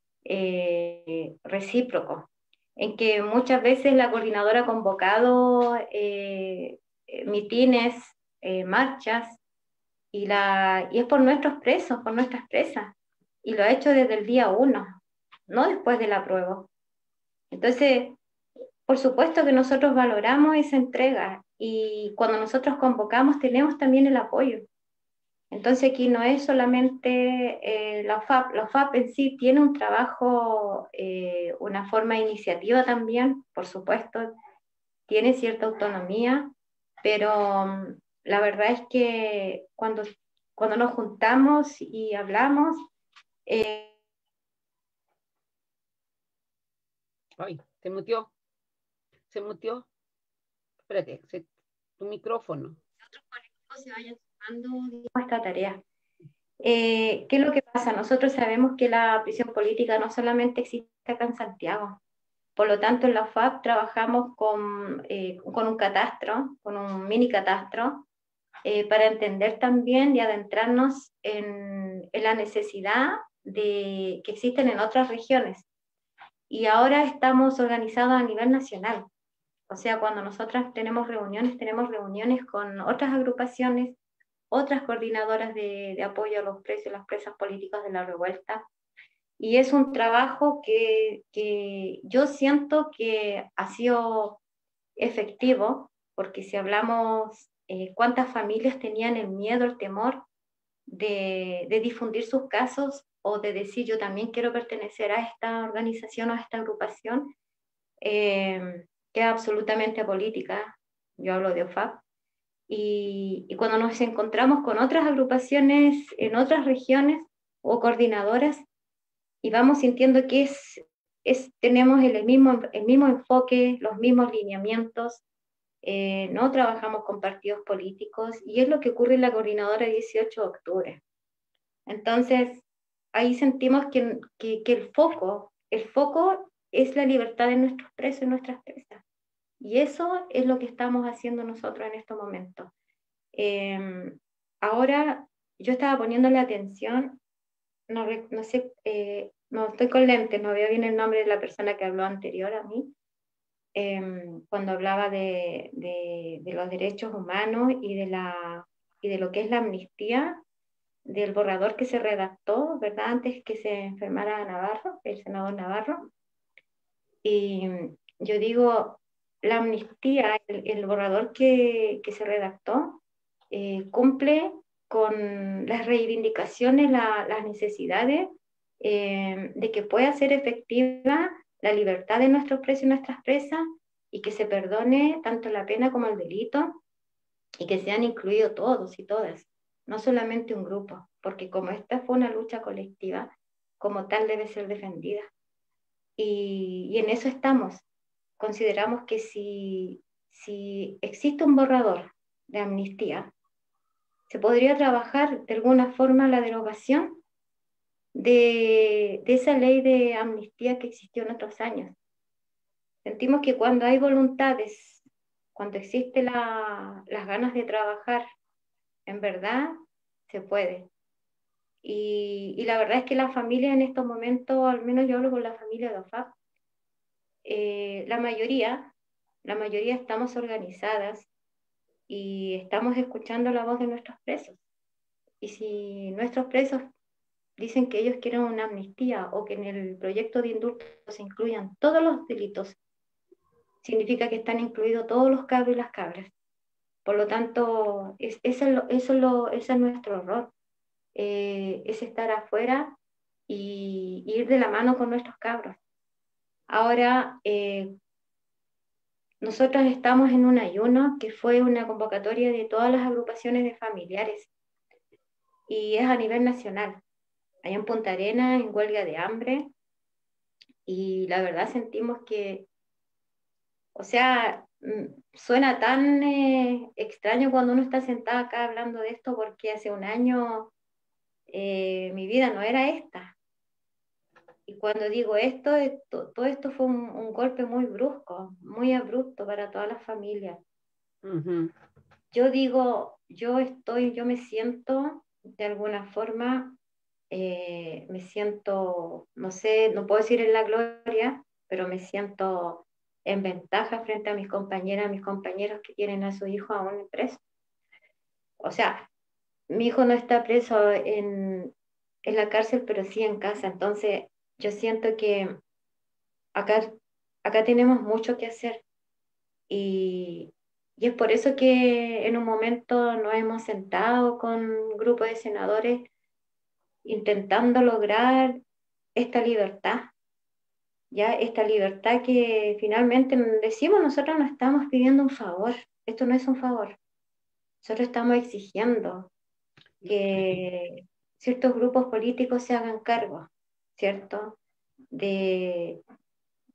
eh, recíproco, en que muchas veces la coordinadora ha convocado eh, mitines, eh, marchas, y, la, y es por nuestros presos, por nuestras presas, y lo ha hecho desde el día uno, no después del apruebo. Entonces, por supuesto que nosotros valoramos esa entrega, y cuando nosotros convocamos tenemos también el apoyo. Entonces aquí no es solamente eh, la O F A P, la O F A P en sí tiene un trabajo, eh, una forma de iniciativa también, por supuesto, tiene cierta autonomía, pero um, la verdad es que cuando, cuando nos juntamos y hablamos... Eh... Ay, se mutió, se mutió. Espérate, se- tu micrófono. Otros políticos se vayan sumando a esta tarea. Eh, ¿qué es lo que pasa? Nosotros sabemos que la prisión política no solamente existe acá en Santiago. Por lo tanto, en la U F A P trabajamos con, eh, con un catastro, con un mini catastro, eh, para entender también y adentrarnos en, en la necesidad de, que existen en otras regiones. Y ahora estamos organizados a nivel nacional. O sea, cuando nosotras tenemos reuniones, tenemos reuniones con otras agrupaciones, otras coordinadoras de, de apoyo a los presos y las presas políticas de la revuelta. Y es un trabajo que, que yo siento que ha sido efectivo, porque si hablamos eh, cuántas familias tenían el miedo, el temor de, de difundir sus casos o de decir yo también quiero pertenecer a esta organización o a esta agrupación, eh, que es absolutamente apolítica, yo hablo de O F A P, y, y cuando nos encontramos con otras agrupaciones en otras regiones o coordinadoras, y vamos sintiendo que es, es, tenemos el mismo, el mismo enfoque, los mismos lineamientos, eh, no trabajamos con partidos políticos, y es lo que ocurre en la coordinadora dieciocho de octubre. Entonces, ahí sentimos que, que, que el foco, el foco es la libertad de nuestros presos y nuestras presas. Y eso es lo que estamos haciendo nosotros en estos momentos. Eh, ahora, yo estaba poniéndole atención, no, no sé, eh, no estoy con lentes, no veo bien el nombre de la persona que habló anterior a mí, eh, cuando hablaba de, de, de los derechos humanos y de, la, y de lo que es la amnistía, del borrador que se redactó, ¿verdad? Antes que se enfermara Navarro, el senador Navarro. Y yo digo, la amnistía, el, el borrador que, que se redactó, eh, cumple con las reivindicaciones, la, las necesidades eh, de que pueda ser efectiva la libertad de nuestros presos y nuestras presas, y que se perdone tanto la pena como el delito, y que sean incluidos todos y todas, no solamente un grupo, porque como esta fue una lucha colectiva, como tal debe ser defendida. Y, y en eso estamos. Consideramos que si, si existe un borrador de amnistía, se podría trabajar de alguna forma la derogación de, de esa ley de amnistía que existió en otros años. Sentimos que cuando hay voluntades, cuando existe la, las ganas de trabajar, en verdad se puede. Y, y la verdad es que la familia en estos momentos, al menos yo hablo con la familia de O F A P, eh, la mayoría, la mayoría estamos organizadas y estamos escuchando la voz de nuestros presos. Y si nuestros presos dicen que ellos quieren una amnistía o que en el proyecto de indulto se incluyan todos los delitos, significa que están incluidos todos los cabros y las cabras. Por lo tanto, es, eso, es lo, eso, es lo, ese es nuestro rol, eh, es estar afuera y, y ir de la mano con nuestros cabros. Ahora, eh, nosotros estamos en un ayuno que fue una convocatoria de todas las agrupaciones de familiares, y es a nivel nacional. Allá en Punta Arenas, en huelga de hambre, y la verdad sentimos que, o sea, suena tan eh, extraño cuando uno está sentado acá hablando de esto, porque hace un año eh, mi vida no era esta. Y cuando digo esto, esto todo esto fue un, un golpe muy brusco, muy abrupto para todas las familias. Uh-huh. Yo digo, yo estoy, yo me siento de alguna forma, eh, me siento, no sé, no puedo decir en la gloria, pero me siento en ventaja frente a mis compañeras, mis compañeros que tienen a su hijo aún preso. O sea, mi hijo no está preso en, en la cárcel, pero sí en casa. Entonces, yo siento que acá, acá tenemos mucho que hacer. Y, y es por eso que en un momento nos hemos sentado con un grupo de senadores intentando lograr esta libertad. Ya esta libertad que finalmente decimos, nosotros no estamos pidiendo un favor, esto no es un favor. Nosotros estamos exigiendo que ciertos grupos políticos se hagan cargo, ¿cierto? De,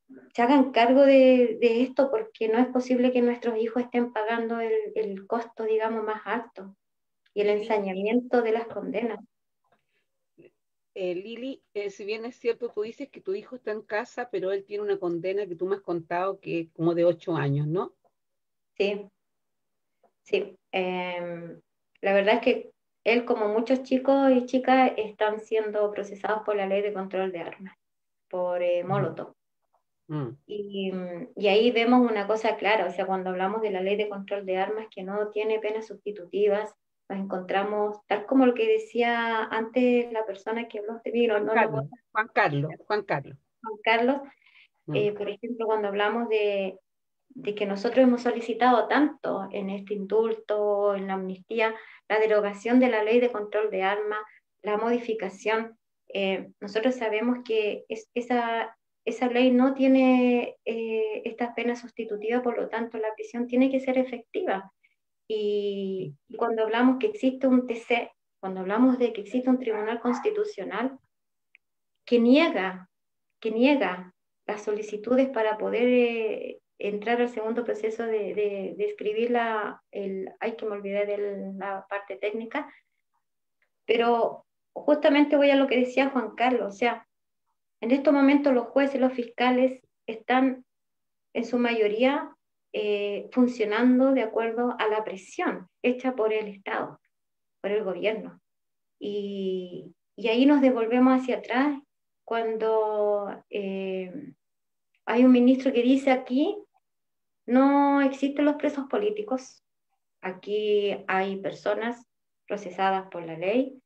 se hagan cargo de, de esto, porque no es posible que nuestros hijos estén pagando el, el costo, digamos, más alto y el ensañamiento de las condenas. Eh, Lili, eh, si bien es cierto, tú dices que tu hijo está en casa, pero él tiene una condena que tú me has contado que es como de ocho años, ¿no? Sí, sí. Eh, la verdad es que él, como muchos chicos y chicas, están siendo procesados por la ley de control de armas, por eh, Molotov. Mm. Y, y ahí vemos una cosa clara, o sea, cuando hablamos de la ley de control de armas que no tiene penas sustitutivas, nos encontramos, tal como lo que decía antes la persona que habló de mí, no, no lo voy a- Juan Carlos, Juan Carlos. Juan Carlos, Mm. eh, por ejemplo, cuando hablamos de, de que nosotros hemos solicitado tanto en este indulto, en la amnistía, la derogación de la ley de control de armas, la modificación, eh, nosotros sabemos que es, esa, esa ley no tiene eh, estas penas sustitutivas, por lo tanto la prisión tiene que ser efectiva. Y, y cuando hablamos que existe un T C, cuando hablamos de que existe un tribunal constitucional que niega, que niega las solicitudes para poder eh, entrar al segundo proceso de, de, de escribir la, el, ay, que me olvidé de la parte técnica, pero justamente voy a lo que decía Juan Carlos, o sea, en estos momentos los jueces y los fiscales están en su mayoría eh, funcionando de acuerdo a la presión hecha por el Estado, por el gobierno. Y, y ahí nos devolvemos hacia atrás cuando eh, hay un ministro que dice aquí no existen los presos políticos, aquí hay personas procesadas por la ley,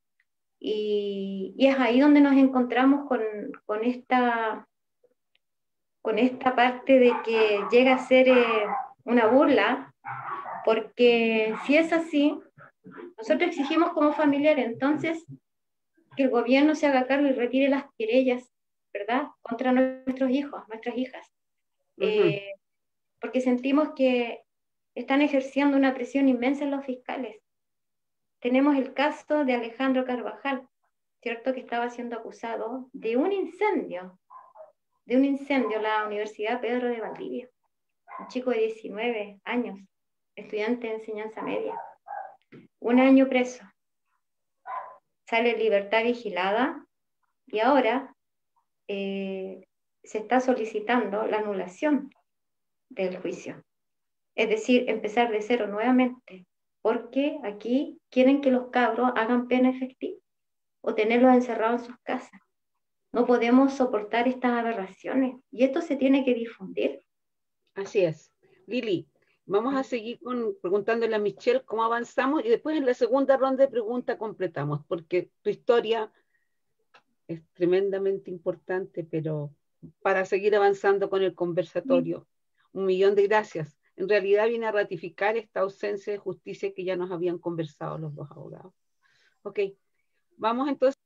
y, y es ahí donde nos encontramos con, con, esta, con esta parte de que llega a ser eh, una burla, porque si es así, nosotros exigimos como familiares entonces que el gobierno se haga cargo y retire las querellas, ¿verdad?, contra nuestros hijos, nuestras hijas. Uh-huh. Eh, porque sentimos que están ejerciendo una presión inmensa en los fiscales. Tenemos el caso de Alejandro Carvajal, ¿cierto?, que estaba siendo acusado de un incendio, de un incendio en la Universidad Pedro de Valdivia. Un chico de diecinueve años, estudiante de enseñanza media. Un año preso. Sale en libertad vigilada y ahora eh, se está solicitando la anulación del juicio. Es decir, empezar de cero nuevamente, porque aquí quieren que los cabros hagan pena efectiva o tenerlos encerrados en sus casas. No podemos soportar estas aberraciones y esto se tiene que difundir. Así es. Lili, vamos a seguir con, preguntándole a Michelle cómo avanzamos y después en la segunda ronda de preguntas completamos, porque tu historia es tremendamente importante, pero para seguir avanzando con el conversatorio. Un millón de gracias. En realidad viene a ratificar esta ausencia de justicia que ya nos habían conversado los dos abogados. Ok, vamos entonces.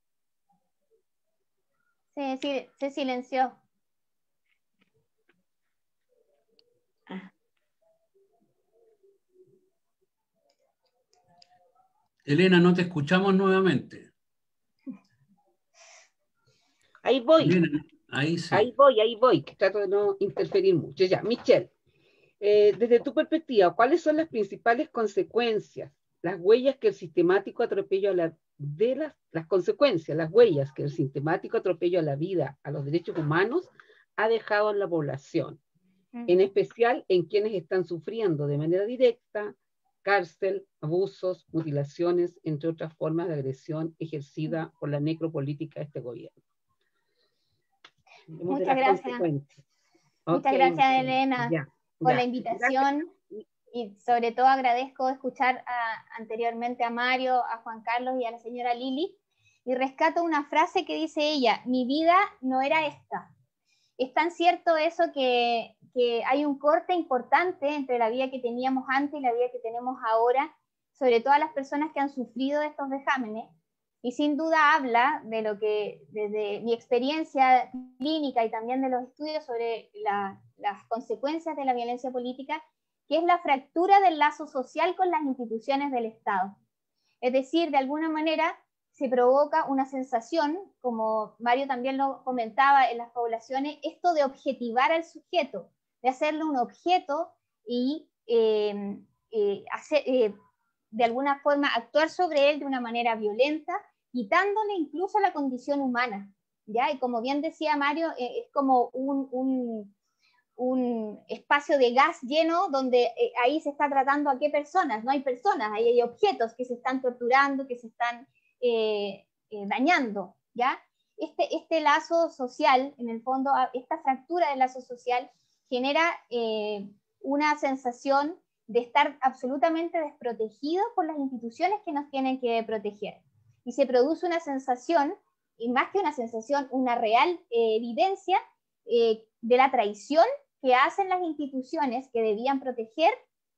Sí, sí, se silenció. Ah. Elena, no te escuchamos nuevamente. Ahí voy. Elena, ahí sí. Ahí voy, ahí voy, que trato de no interferir mucho. Ya, Michelle, eh, desde tu perspectiva, ¿cuáles son las principales consecuencias, las huellas que el sistemático atropello a la, de las, las consecuencias, las huellas que el sistemático atropello a la vida, a los derechos humanos, ha dejado en la población? Mm. En especial en quienes están sufriendo de manera directa cárcel, abusos, mutilaciones, entre otras formas de agresión ejercida por la necropolítica de este gobierno. Muchas gracias. Muchas okay, gracias, Elena, ya, por ya. la invitación. Gracias. Y sobre todo agradezco escuchar a, anteriormente a Mario, a Juan Carlos y a la señora Lili. Y rescato una frase que dice ella: mi vida no era esta. Es tan cierto eso que, que hay un corte importante entre la vida que teníamos antes y la vida que tenemos ahora, sobre todo a las personas que han sufrido de estos vejámenes. Y sin duda habla de lo que, desde mi experiencia clínica y también de los estudios sobre la, las consecuencias de la violencia política, que es la fractura del lazo social con las instituciones del Estado. Es decir, de alguna manera se provoca una sensación, como Mario también lo comentaba en las poblaciones, esto de objetivar al sujeto, de hacerle un objeto y eh, eh, hacer, eh, de alguna forma actuar sobre él de una manera violenta, quitándole incluso la condición humana, ¿ya? Y como bien decía Mario, eh, es como un, un, un espacio de gas lleno donde eh, ahí se está tratando a qué personas, no hay personas, ahí hay objetos que se están torturando, que se están eh, eh, dañando, ¿ya? Este, este lazo social, en el fondo, esta fractura del lazo social genera eh, una sensación de estar absolutamente desprotegidos por las instituciones que nos tienen que proteger. Y se produce una sensación, y más que una sensación, una real eh, evidencia eh, de la traición que hacen las instituciones que debían proteger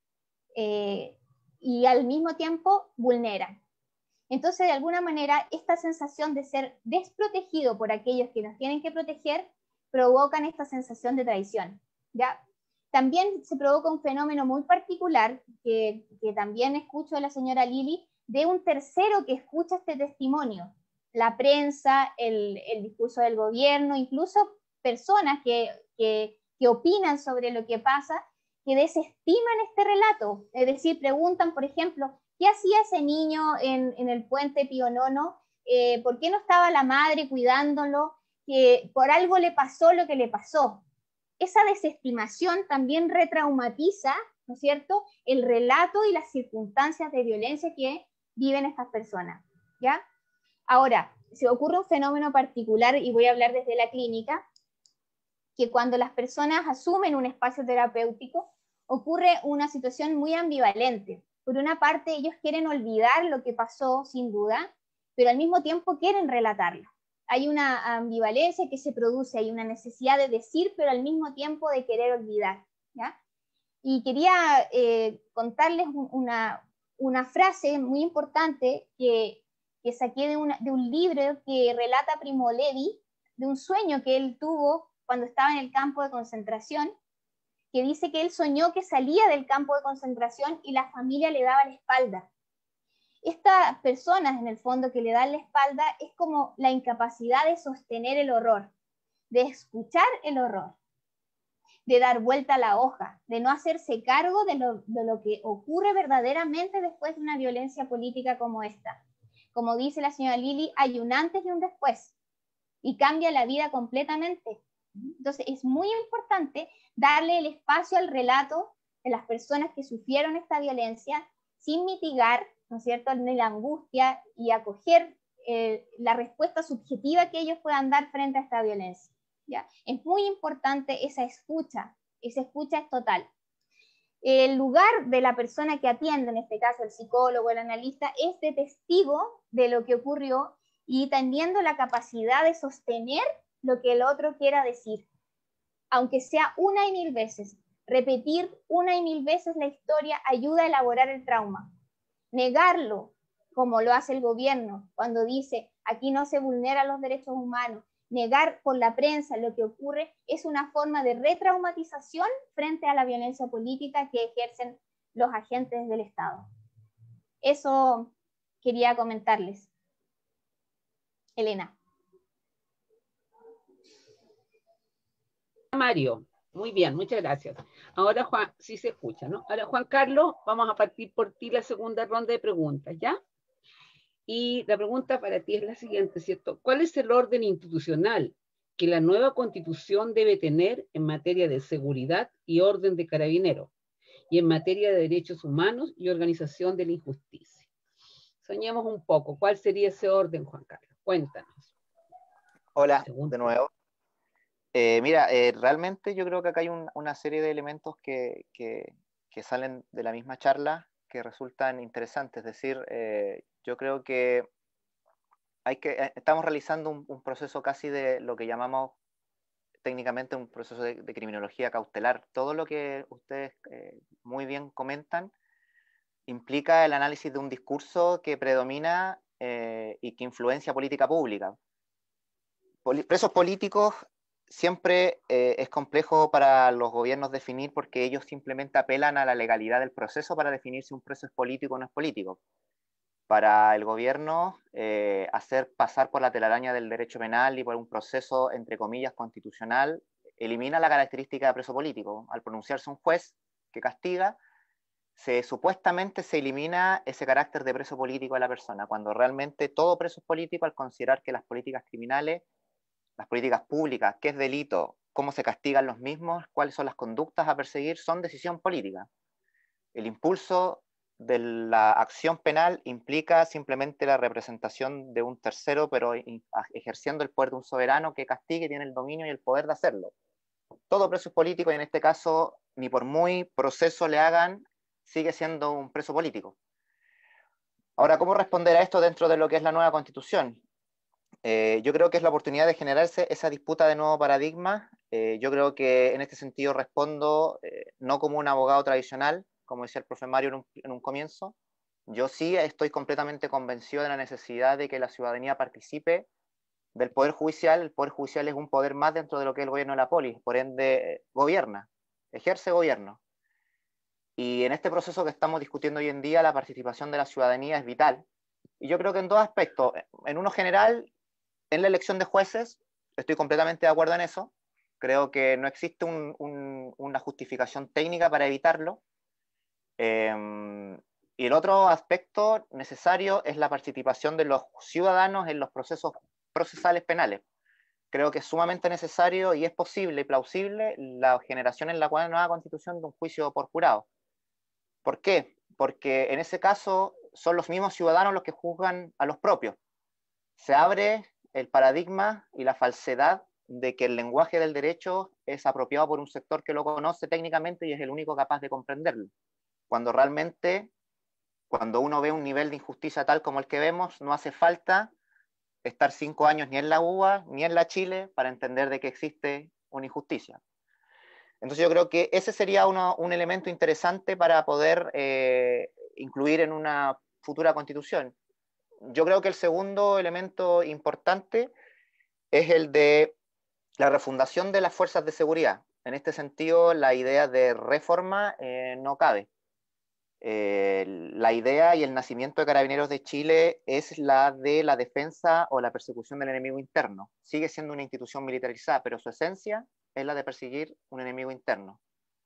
eh, y al mismo tiempo vulneran. Entonces, de alguna manera, esta sensación de ser desprotegido por aquellos que nos tienen que proteger provocan esta sensación de traición, ¿ya? También se provoca un fenómeno muy particular, que, que también escucho de la señora Lili, de un tercero que escucha este testimonio. La prensa, el, el discurso del gobierno, incluso personas que, que, que opinan sobre lo que pasa, que desestiman este relato. Es decir, preguntan, por ejemplo, ¿qué hacía ese niño en, en el puente Pío Nono? Eh, ¿Por qué no estaba la madre cuidándolo? Que por algo le pasó lo que le pasó. Esa desestimación también retraumatiza, ¿no es cierto?, el relato y las circunstancias de violencia que viven estas personas, ¿ya? Ahora, se ocurre un fenómeno particular, y voy a hablar desde la clínica, que cuando las personas asumen un espacio terapéutico, ocurre una situación muy ambivalente. Por una parte, ellos quieren olvidar lo que pasó, sin duda, pero al mismo tiempo quieren relatarlo. Hay una ambivalencia que se produce, hay una necesidad de decir, pero al mismo tiempo de querer olvidar, ¿ya? Y quería eh, contarles una, una frase muy importante que, que saqué de, una, de un libro que relata Primo Levi, de un sueño que él tuvo cuando estaba en el campo de concentración, que dice que él soñó que salía del campo de concentración y la familia le daba la espalda. Estas personas, en el fondo, que le dan la espalda, es como la incapacidad de sostener el horror, de escuchar el horror, de dar vuelta a la hoja, de no hacerse cargo de lo, de lo que ocurre verdaderamente después de una violencia política como esta. Como dice la señora Lili, hay un antes y un después, y cambia la vida completamente. Entonces es muy importante darle el espacio al relato de las personas que sufrieron esta violencia sin mitigar, ¿no es cierto?, ni la angustia, y acoger eh, la respuesta subjetiva que ellos puedan dar frente a esta violencia, ¿ya? Es muy importante esa escucha, esa escucha es total. El lugar de la persona que atiende, en este caso el psicólogo, el analista, es de testigo de lo que ocurrió y teniendo la capacidad de sostener lo que el otro quiera decir, aunque sea una y mil veces. Repetir una y mil veces la historia ayuda a elaborar el trauma. Negarlo, como lo hace el gobierno, cuando dice aquí no se vulneran los derechos humanos, negar por la prensa lo que ocurre, es una forma de retraumatización frente a la violencia política que ejercen los agentes del Estado. Eso quería comentarles. Elena. Mario, muy bien, muchas gracias. Ahora Juan, sí se escucha, ¿no? Ahora Juan Carlos, vamos a partir por ti la segunda ronda de preguntas, ¿ya? Y la pregunta para ti es la siguiente, ¿cierto? ¿Cuál es el orden institucional que la nueva Constitución debe tener en materia de seguridad y orden de Carabineros y en materia de derechos humanos y organización de la injusticia? Soñemos un poco, ¿cuál sería ese orden, Juan Carlos? Cuéntanos. Hola, de nuevo. Eh, mira, eh, realmente yo creo que acá hay un, una serie de elementos que, que, que salen de la misma charla que resultan interesantes. Es decir, eh, yo creo que, hay que eh, estamos realizando un, un proceso casi de lo que llamamos técnicamente un proceso de, de criminología cautelar. Todo lo que ustedes eh, muy bien comentan implica el análisis de un discurso que predomina eh, y que influencia política pública. Poli- presos políticos siempre eh, es complejo para los gobiernos definir porque ellos simplemente apelan a la legalidad del proceso para definir si un preso es político o no es político. para el gobierno eh, hacer pasar por la telaraña del derecho penal y por un proceso, entre comillas, constitucional, elimina la característica de preso político. Al pronunciarse un juez que castiga, se, supuestamente se elimina ese carácter de preso político de la persona, cuando realmente todo preso es político al considerar que las políticas criminales, las políticas públicas, qué es delito, cómo se castigan los mismos, cuáles son las conductas a perseguir, son decisión política. El impulso de la acción penal implica simplemente la representación de un tercero, pero ejerciendo el poder de un soberano que castigue, tiene el dominio y el poder de hacerlo. Todo preso es político y en este caso, ni por muy proceso le hagan, sigue siendo un preso político. Ahora, ¿cómo responder a esto dentro de lo que es la nueva Constitución? Eh, yo creo que es la oportunidad de generarse esa disputa de nuevo paradigma. Eh, yo creo que en este sentido respondo eh, no como un abogado tradicional, como decía el profe Mario en un, en un comienzo. Yo sí estoy completamente convencido de la necesidad de que la ciudadanía participe del Poder Judicial. El Poder Judicial es un poder más dentro de lo que es el gobierno de la polis, por ende gobierna, ejerce gobierno. Y en este proceso que estamos discutiendo hoy en día, la participación de la ciudadanía es vital. Y yo creo que en dos aspectos. En uno general, en la elección de jueces, estoy completamente de acuerdo en eso. Creo que no existe un, un, una justificación técnica para evitarlo. Eh, y el otro aspecto necesario es la participación de los ciudadanos en los procesos procesales penales. Creo que es sumamente necesario y es posible y plausible la generación en la nueva Constitución de un juicio por jurado. ¿Por qué? Porque en ese caso son los mismos ciudadanos los que juzgan a los propios. Se abre el paradigma y la falsedad de que el lenguaje del derecho es apropiado por un sector que lo conoce técnicamente y es el único capaz de comprenderlo. Cuando realmente, cuando uno ve un nivel de injusticia tal como el que vemos, no hace falta estar cinco años ni en la U B A ni en la Chile para entender de que existe una injusticia. Entonces yo creo que ese sería uno, un elemento interesante para poder eh, incluir en una futura constitución. Yo creo que el segundo elemento importante es el de la refundación de las fuerzas de seguridad. En este sentido, la idea de reforma eh, no cabe. Eh, la idea y el nacimiento de Carabineros de Chile es la de la defensa o la persecución del enemigo interno. Sigue siendo una institución militarizada, pero su esencia es la de perseguir un enemigo interno.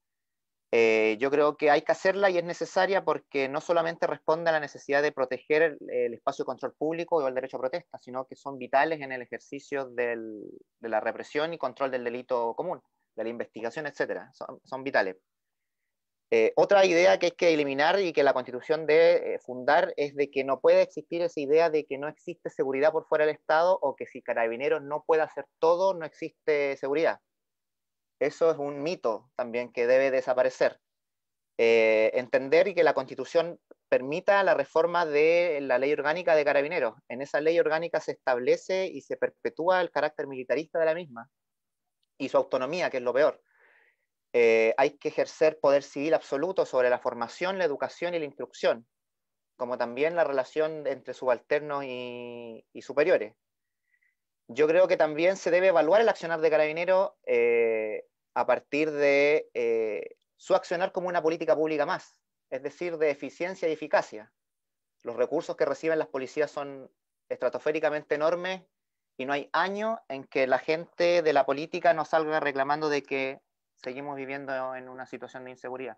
Eh, yo creo que hay que hacerla y es necesaria porque no solamente responde a la necesidad de proteger el, el espacio de control público o el derecho a protesta, sino que son vitales en el ejercicio del, de la represión y control del delito común, de la investigación, etcétera. Son, son vitales. Eh, otra idea que hay que eliminar y que la Constitución debe eh, fundar es de que no puede existir esa idea de que no existe seguridad por fuera del Estado o que si Carabineros no puede hacer todo, no existe seguridad. Eso es un mito también que debe desaparecer. Eh, entender y que la Constitución permita la reforma de la ley orgánica de Carabineros. En esa ley orgánica se establece y se perpetúa el carácter militarista de la misma y su autonomía, que es lo peor. Eh, hay que ejercer poder civil absoluto sobre la formación, la educación y la instrucción, como también la relación entre subalternos y, y superiores. Yo creo que también se debe evaluar el accionar de Carabineros eh, a partir de eh, su accionar como una política pública más, es decir, de eficiencia y eficacia. Los recursos que reciben las policías son estratosféricamente enormes y no hay año en que la gente de la política no salga reclamando de que seguimos viviendo en una situación de inseguridad.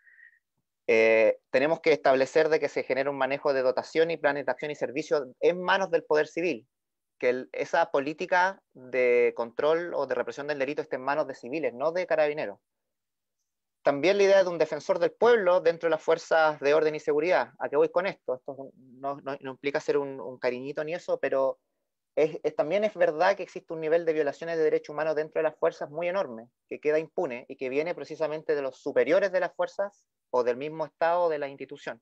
Eh, tenemos que establecer de que se genere un manejo de dotación y planes de acción y servicio en manos del Poder Civil, que el, esa política de control o de represión del delito esté en manos de civiles, no de Carabineros. También la idea de un defensor del pueblo dentro de las fuerzas de orden y seguridad. ¿A qué voy con esto? Esto no, no, no implica ser un, un cariñito ni eso, pero es, es, también es verdad que existe un nivel de violaciones de derechos humanos dentro de las fuerzas muy enorme, que queda impune y que viene precisamente de los superiores de las fuerzas o del mismo Estado o de la institución.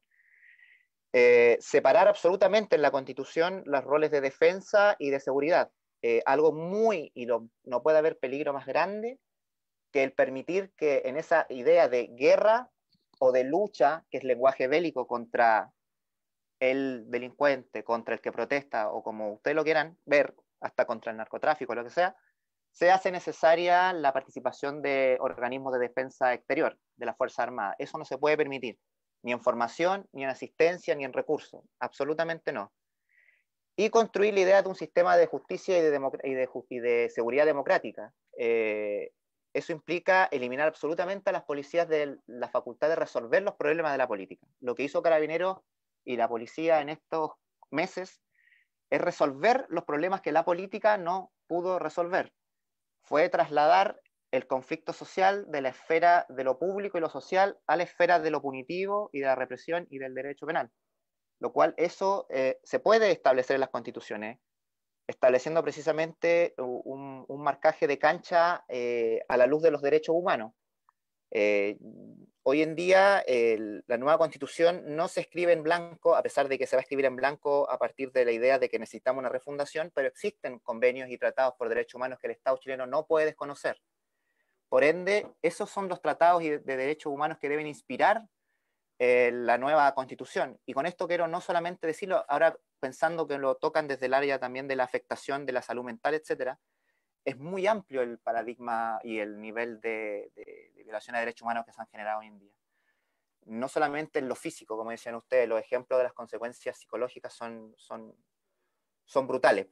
Eh, separar absolutamente en la Constitución los roles de defensa y de seguridad. Eh, algo muy, y lo, no puede haber peligro más grande que el permitir que en esa idea de guerra o de lucha, que es lenguaje bélico contra el delincuente, contra el que protesta, o como ustedes lo quieran ver, hasta contra el narcotráfico, lo que sea, se hace necesaria la participación de organismos de defensa exterior, de la Fuerza Armada. Eso no se puede permitir. ni en formación, ni en asistencia, ni en recursos, absolutamente no. Y construir la idea de un sistema de justicia y de, y de, y de seguridad democrática. Eh, eso implica eliminar absolutamente a las policías de la facultad de resolver los problemas de la política. Lo que hizo Carabineros y la policía en estos meses es resolver los problemas que la política no pudo resolver. Fue trasladar el conflicto social de la esfera de lo público y lo social a la esfera de lo punitivo y de la represión y del derecho penal. Lo cual eso eh, se puede establecer en las constituciones, estableciendo precisamente un, un marcaje de cancha eh, a la luz de los derechos humanos. Eh, hoy en día el, la nueva constitución no se escribe en blanco, a pesar de que se va a escribir en blanco a partir de la idea de que necesitamos una refundación, pero existen convenios y tratados por derechos humanos que el Estado chileno no puede desconocer. Por ende, esos son los tratados de, de derechos humanos que deben inspirar eh, la nueva constitución. Y con esto quiero no solamente decirlo, ahora pensando que lo tocan desde el área también de la afectación de la salud mental, etcétera, es muy amplio el paradigma y el nivel de, de, de violación a derechos humanos que se han generado hoy en día. No solamente en lo físico, como decían ustedes, los ejemplos de las consecuencias psicológicas son, son, son brutales.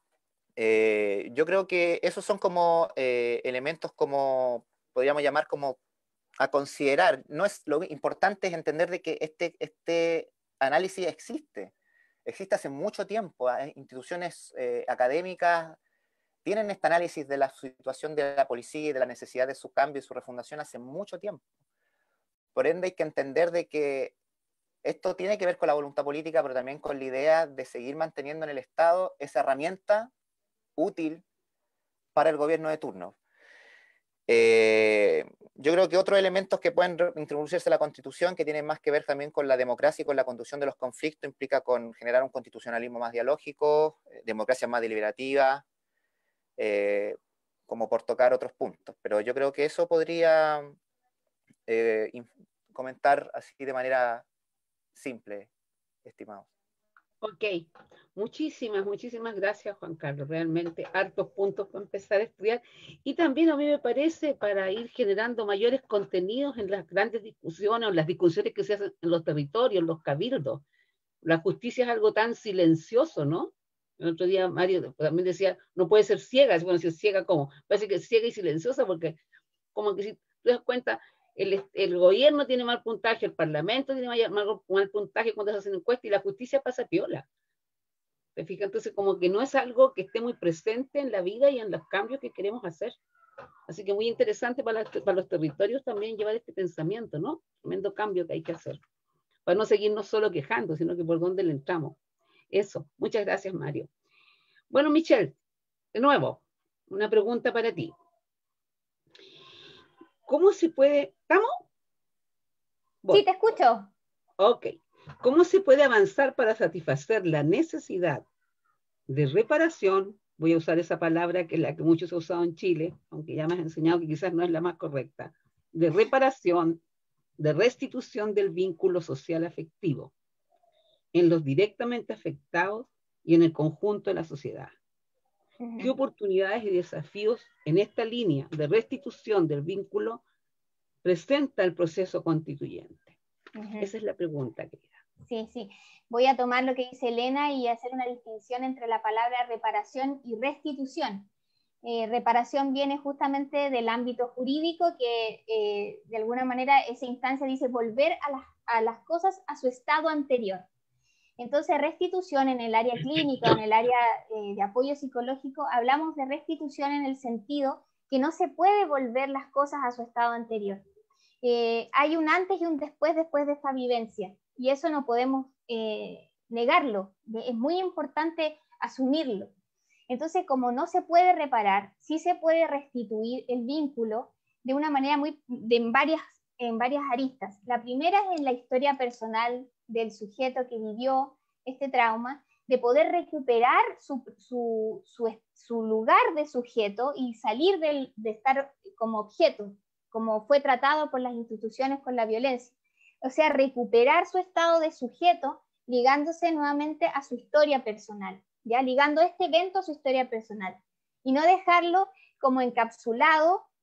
Eh, yo creo que esos son como eh, elementos como, podríamos llamar como a considerar. No es, lo importante es entender de que este, este análisis existe. Existe hace mucho tiempo. Hay instituciones eh, académicas tienen este análisis de la situación de la policía y de la necesidad de su cambio y su refundación hace mucho tiempo. Por ende hay que entender de que esto tiene que ver con la voluntad política, pero también con la idea de seguir manteniendo en el Estado esa herramienta útil para el gobierno de turno. Eh, yo creo que otros elementos que pueden introducirse a la Constitución, que tienen más que ver también con la democracia y con la conducción de los conflictos, implica con generar un constitucionalismo más dialógico, eh, democracia más deliberativa, eh, como por tocar otros puntos. Pero yo creo que eso podría eh, comentar así de manera simple, estimados. Ok, muchísimas, muchísimas gracias, Juan Carlos. Realmente hartos puntos para empezar a estudiar. Y también a mí me parece para ir generando mayores contenidos en las grandes discusiones o las discusiones que se hacen en los territorios, en los cabildos. La justicia es algo tan silencioso, ¿no? El otro día Mario también decía, no puede ser ciega. Bueno, si es ciega, ¿cómo? Parece que es ciega y silenciosa porque como que si te das cuenta, el, el gobierno tiene mal puntaje, el parlamento tiene mal, mal, mal puntaje cuando se hacen encuestas y la justicia pasa piola. ¿Te fijas? Entonces como que no es algo que esté muy presente en la vida y en los cambios que queremos hacer. Así que muy interesante para, la, para los territorios también llevar este pensamiento, ¿no? Tremendo cambio que hay que hacer. Para no seguirnos solo quejando, sino que por dónde le entramos. Eso. Muchas gracias, Mario. Bueno, Michelle, de nuevo, una pregunta para ti. ¿Cómo se puede... ¿Estamos? Voy. Sí, te escucho. Ok. ¿Cómo se puede avanzar para satisfacer la necesidad de reparación? Voy a usar esa palabra que es la que muchos han usado en Chile, aunque ya me has enseñado que quizás no es la más correcta, de reparación, de restitución del vínculo social afectivo en los directamente afectados y en el conjunto de la sociedad. Uh-huh. ¿Qué oportunidades y desafíos en esta línea de restitución del vínculo presenta el proceso constituyente? Uh-huh. Esa es la pregunta, querida. Sí, sí. Voy a tomar lo que dice Elena y hacer una distinción entre la palabra reparación y restitución. Eh, reparación viene justamente del ámbito jurídico que eh, de alguna manera esa instancia dice volver a las, a las cosas a su estado anterior. Entonces restitución en el área clínica, en el área eh, de apoyo psicológico, hablamos de restitución en el sentido que no se puede volver las cosas a su estado anterior. Eh, hay un antes y un después después de esta vivencia y eso no podemos eh, negarlo, es muy importante asumirlo. Entonces, como no se puede reparar, sí se puede restituir el vínculo de una manera muy, de, en, varias, en varias aristas. La primera es en la historia personal del sujeto que vivió este trauma, de poder recuperar su, su, su, su lugar de sujeto y salir del, de estar como objeto, como fue tratado por las instituciones con la violencia. O sea, recuperar su estado de sujeto ligándose nuevamente a su historia personal. ¿Ya? Ligando este evento a su historia personal y no dejarlo como encapsulado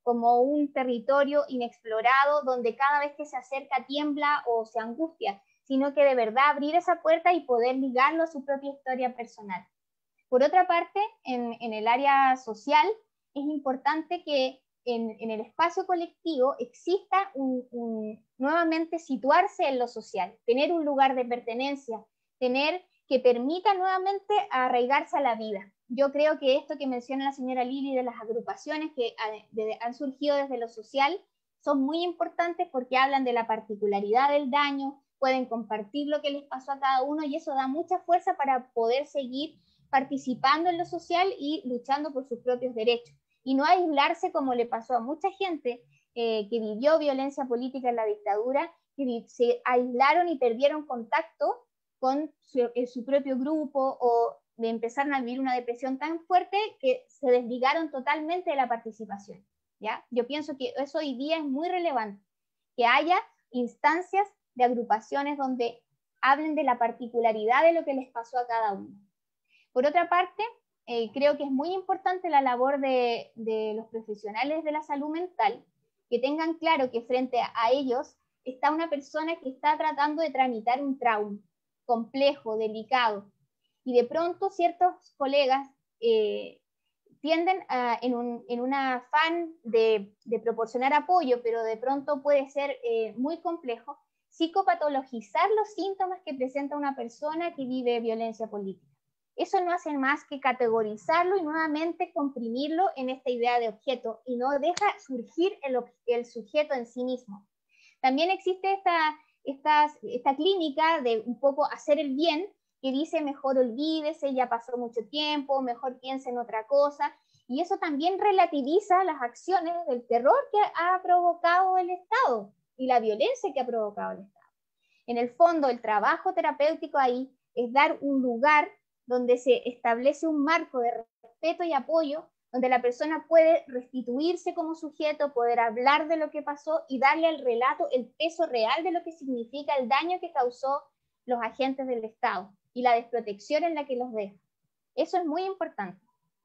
como un territorio inexplorado donde cada vez que se acerca tiembla o se angustia, sino que de verdad abrir esa puerta y poder ligarlo a su propia historia personal. Por otra parte, en, en el área social, es importante que en, en el espacio colectivo exista un, un, nuevamente situarse en lo social, tener un lugar de pertenencia, tener que permita nuevamente arraigarse a la vida. Yo creo que esto que menciona la señora Lili de las agrupaciones que han surgido desde lo social son muy importantes porque hablan de la particularidad del daño, pueden compartir lo que les pasó a cada uno y eso da mucha fuerza para poder seguir participando en lo social y luchando por sus propios derechos. Y no aislarse como le pasó a mucha gente eh, que vivió violencia política en la dictadura, que se aislaron y perdieron contacto con su, su propio grupo o de empezaron a vivir una depresión tan fuerte que se desligaron totalmente de la participación. ¿Ya? Yo pienso que eso hoy día es muy relevante, que haya instancias de agrupaciones donde hablen de la particularidad de lo que les pasó a cada uno. Por otra parte, eh, creo que es muy importante la labor de, de los profesionales de la salud mental, que tengan claro que frente a, a ellos está una persona que está tratando de tramitar un trauma complejo, delicado, y de pronto ciertos colegas eh, tienden a, en, un, en un afán de, de proporcionar apoyo, pero de pronto puede ser eh, muy complejo, psicopatologizar los síntomas que presenta una persona que vive violencia política. Eso no hace más que categorizarlo y nuevamente comprimirlo en esta idea de objeto y no deja surgir el, el sujeto en sí mismo. También existe esta, esta, esta clínica de un poco hacer el bien, que dice mejor olvídese, ya pasó mucho tiempo, mejor piense en otra cosa, y eso también relativiza las acciones del terror que ha provocado el Estado y la violencia que ha provocado el Estado. En el fondo, el trabajo terapéutico ahí es dar un lugar donde se establece un marco de respeto y apoyo, donde la persona puede restituirse como sujeto, poder hablar de lo que pasó y darle al relato el peso real de lo que significa el daño que causó los agentes del Estado y la desprotección en la que los deja. Eso es muy importante.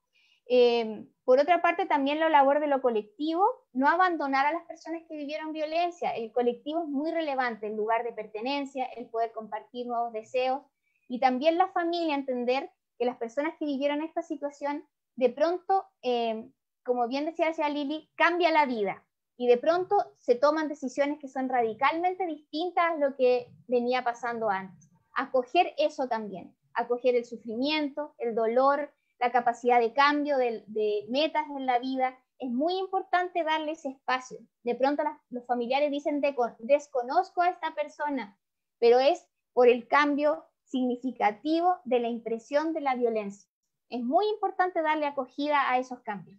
Eh, por otra parte, también la labor de lo colectivo, no abandonar a las personas que vivieron violencia. El colectivo es muy relevante, el lugar de pertenencia, el poder compartir nuevos deseos, y también la familia entender que las personas que vivieron esta situación, de pronto, eh, como bien decía la Lili, cambia la vida, y de pronto se toman decisiones que son radicalmente distintas a lo que venía pasando antes. Acoger eso también, acoger el sufrimiento, el dolor, la capacidad de cambio de, de metas en la vida, es muy importante darle ese espacio. De pronto las, los familiares dicen, de, desconozco a esta persona, pero es por el cambio significativo de la impresión de la violencia. Es muy importante darle acogida a esos cambios.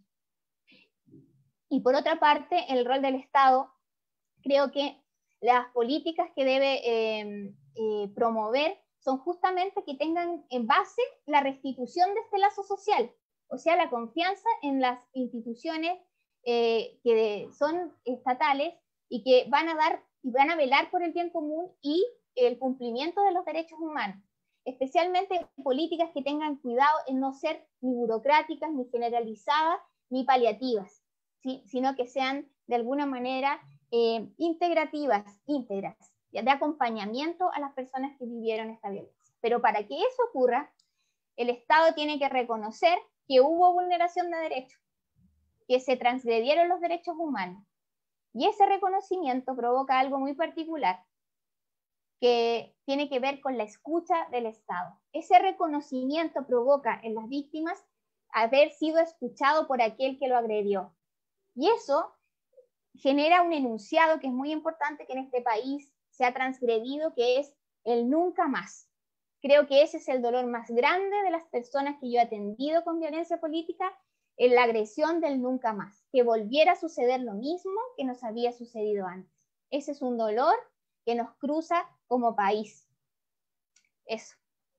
Y por otra parte, el rol del Estado, creo que las políticas que debe eh, eh, promover son justamente que tengan en base la restitución de este lazo social, o sea, la confianza en las instituciones eh, que son estatales y que van a dar y van a velar por el bien común y el cumplimiento de los derechos humanos, especialmente políticas que tengan cuidado en no ser ni burocráticas, ni generalizadas, ni paliativas, ¿sí? Sino que sean de alguna manera eh, integrativas, íntegras, de acompañamiento a las personas que vivieron esta violencia. Pero para que eso ocurra, el Estado tiene que reconocer que hubo vulneración de derechos, que se transgredieron los derechos humanos. Y ese reconocimiento provoca algo muy particular, que tiene que ver con la escucha del Estado. Ese reconocimiento provoca en las víctimas haber sido escuchado por aquel que lo agredió. Y eso genera un enunciado que es muy importante que en este país se ha transgredido, que es el nunca más. Creo que ese es el dolor más grande de las personas que yo he atendido con violencia política, en la agresión del nunca más, que volviera a suceder lo mismo que nos había sucedido antes. Ese es un dolor que nos cruza como país. Eso.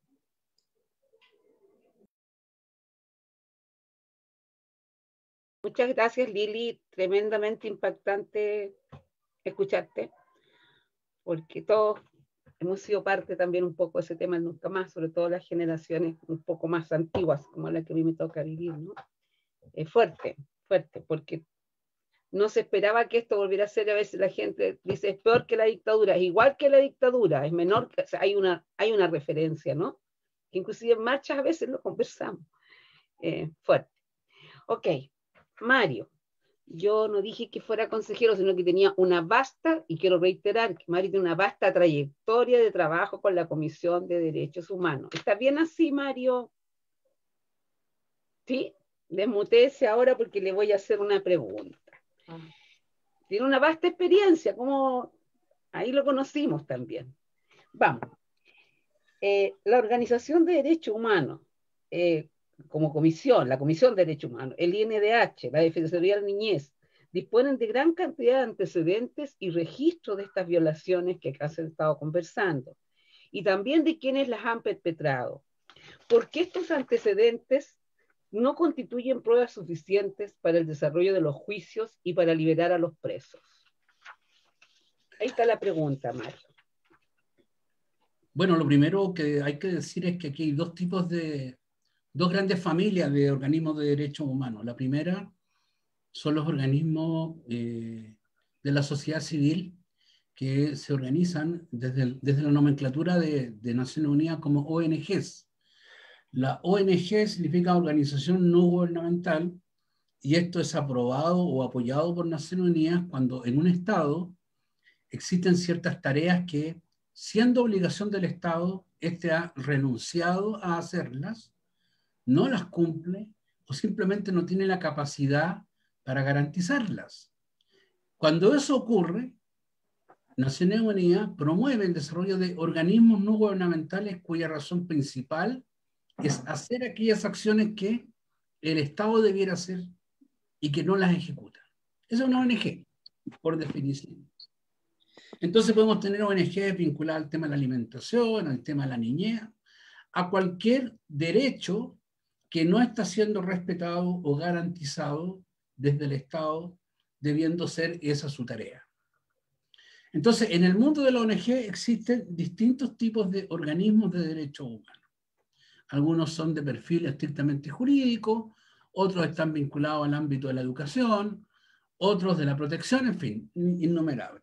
Muchas gracias, Lili. Tremendamente impactante escucharte, porque todos hemos sido parte también un poco de ese tema del nunca más, sobre todo las generaciones un poco más antiguas, como la que a mí me toca vivir, ¿no? Es fuerte, fuerte, porque no se esperaba que esto volviera a ser, a veces la gente dice, es peor que la dictadura, es igual que la dictadura, es menor, que, o sea, hay, una, hay una referencia, ¿no? Que inclusive en marchas a veces lo conversamos. Eh, fuerte. Ok, Mario, yo no dije que fuera consejero, sino que tenía una vasta, y quiero reiterar que Mario tiene una vasta trayectoria de trabajo con la Comisión de Derechos Humanos. ¿Está bien así, Mario? ¿Sí? Desmutéese ahora porque le voy a hacer una pregunta. Tiene una vasta experiencia, como ahí lo conocimos también. Vamos. Eh, la Organización de Derechos Humanos, eh, como comisión, la Comisión de Derechos Humanos, el I N D H, la Defensoría de la Niñez, disponen de gran cantidad de antecedentes y registros de estas violaciones que acá se han estado conversando, y también de quienes las han perpetrado. ¿Por qué estos antecedentes no constituyen pruebas suficientes para el desarrollo de los juicios y para liberar a los presos? Ahí está la pregunta, Mario. Bueno, lo primero que hay que decir es que aquí hay dos tipos de, dos grandes familias de organismos de derechos humanos. La primera son los organismos eh, de la sociedad civil que se organizan desde, el, desde la nomenclatura de, de Naciones Unidas como O N Ges. La O N G significa Organización No Gubernamental, y esto es aprobado o apoyado por Naciones Unidas cuando en un Estado existen ciertas tareas que, siendo obligación del Estado, éste ha renunciado a hacerlas, no las cumple o simplemente no tiene la capacidad para garantizarlas. Cuando eso ocurre, Naciones Unidas promueve el desarrollo de organismos no gubernamentales cuya razón principal es hacer aquellas acciones que el Estado debiera hacer y que no las ejecuta. Esa es una O N G, por definición. Entonces podemos tener O N G vinculadas al tema de la alimentación, al tema de la niñez, a cualquier derecho que no está siendo respetado o garantizado desde el Estado, debiendo ser esa su tarea. Entonces, en el mundo de la O N G existen distintos tipos de organismos de derechos humanos. Algunos son de perfil estrictamente jurídico, otros están vinculados al ámbito de la educación, otros de la protección, en fin, innumerables.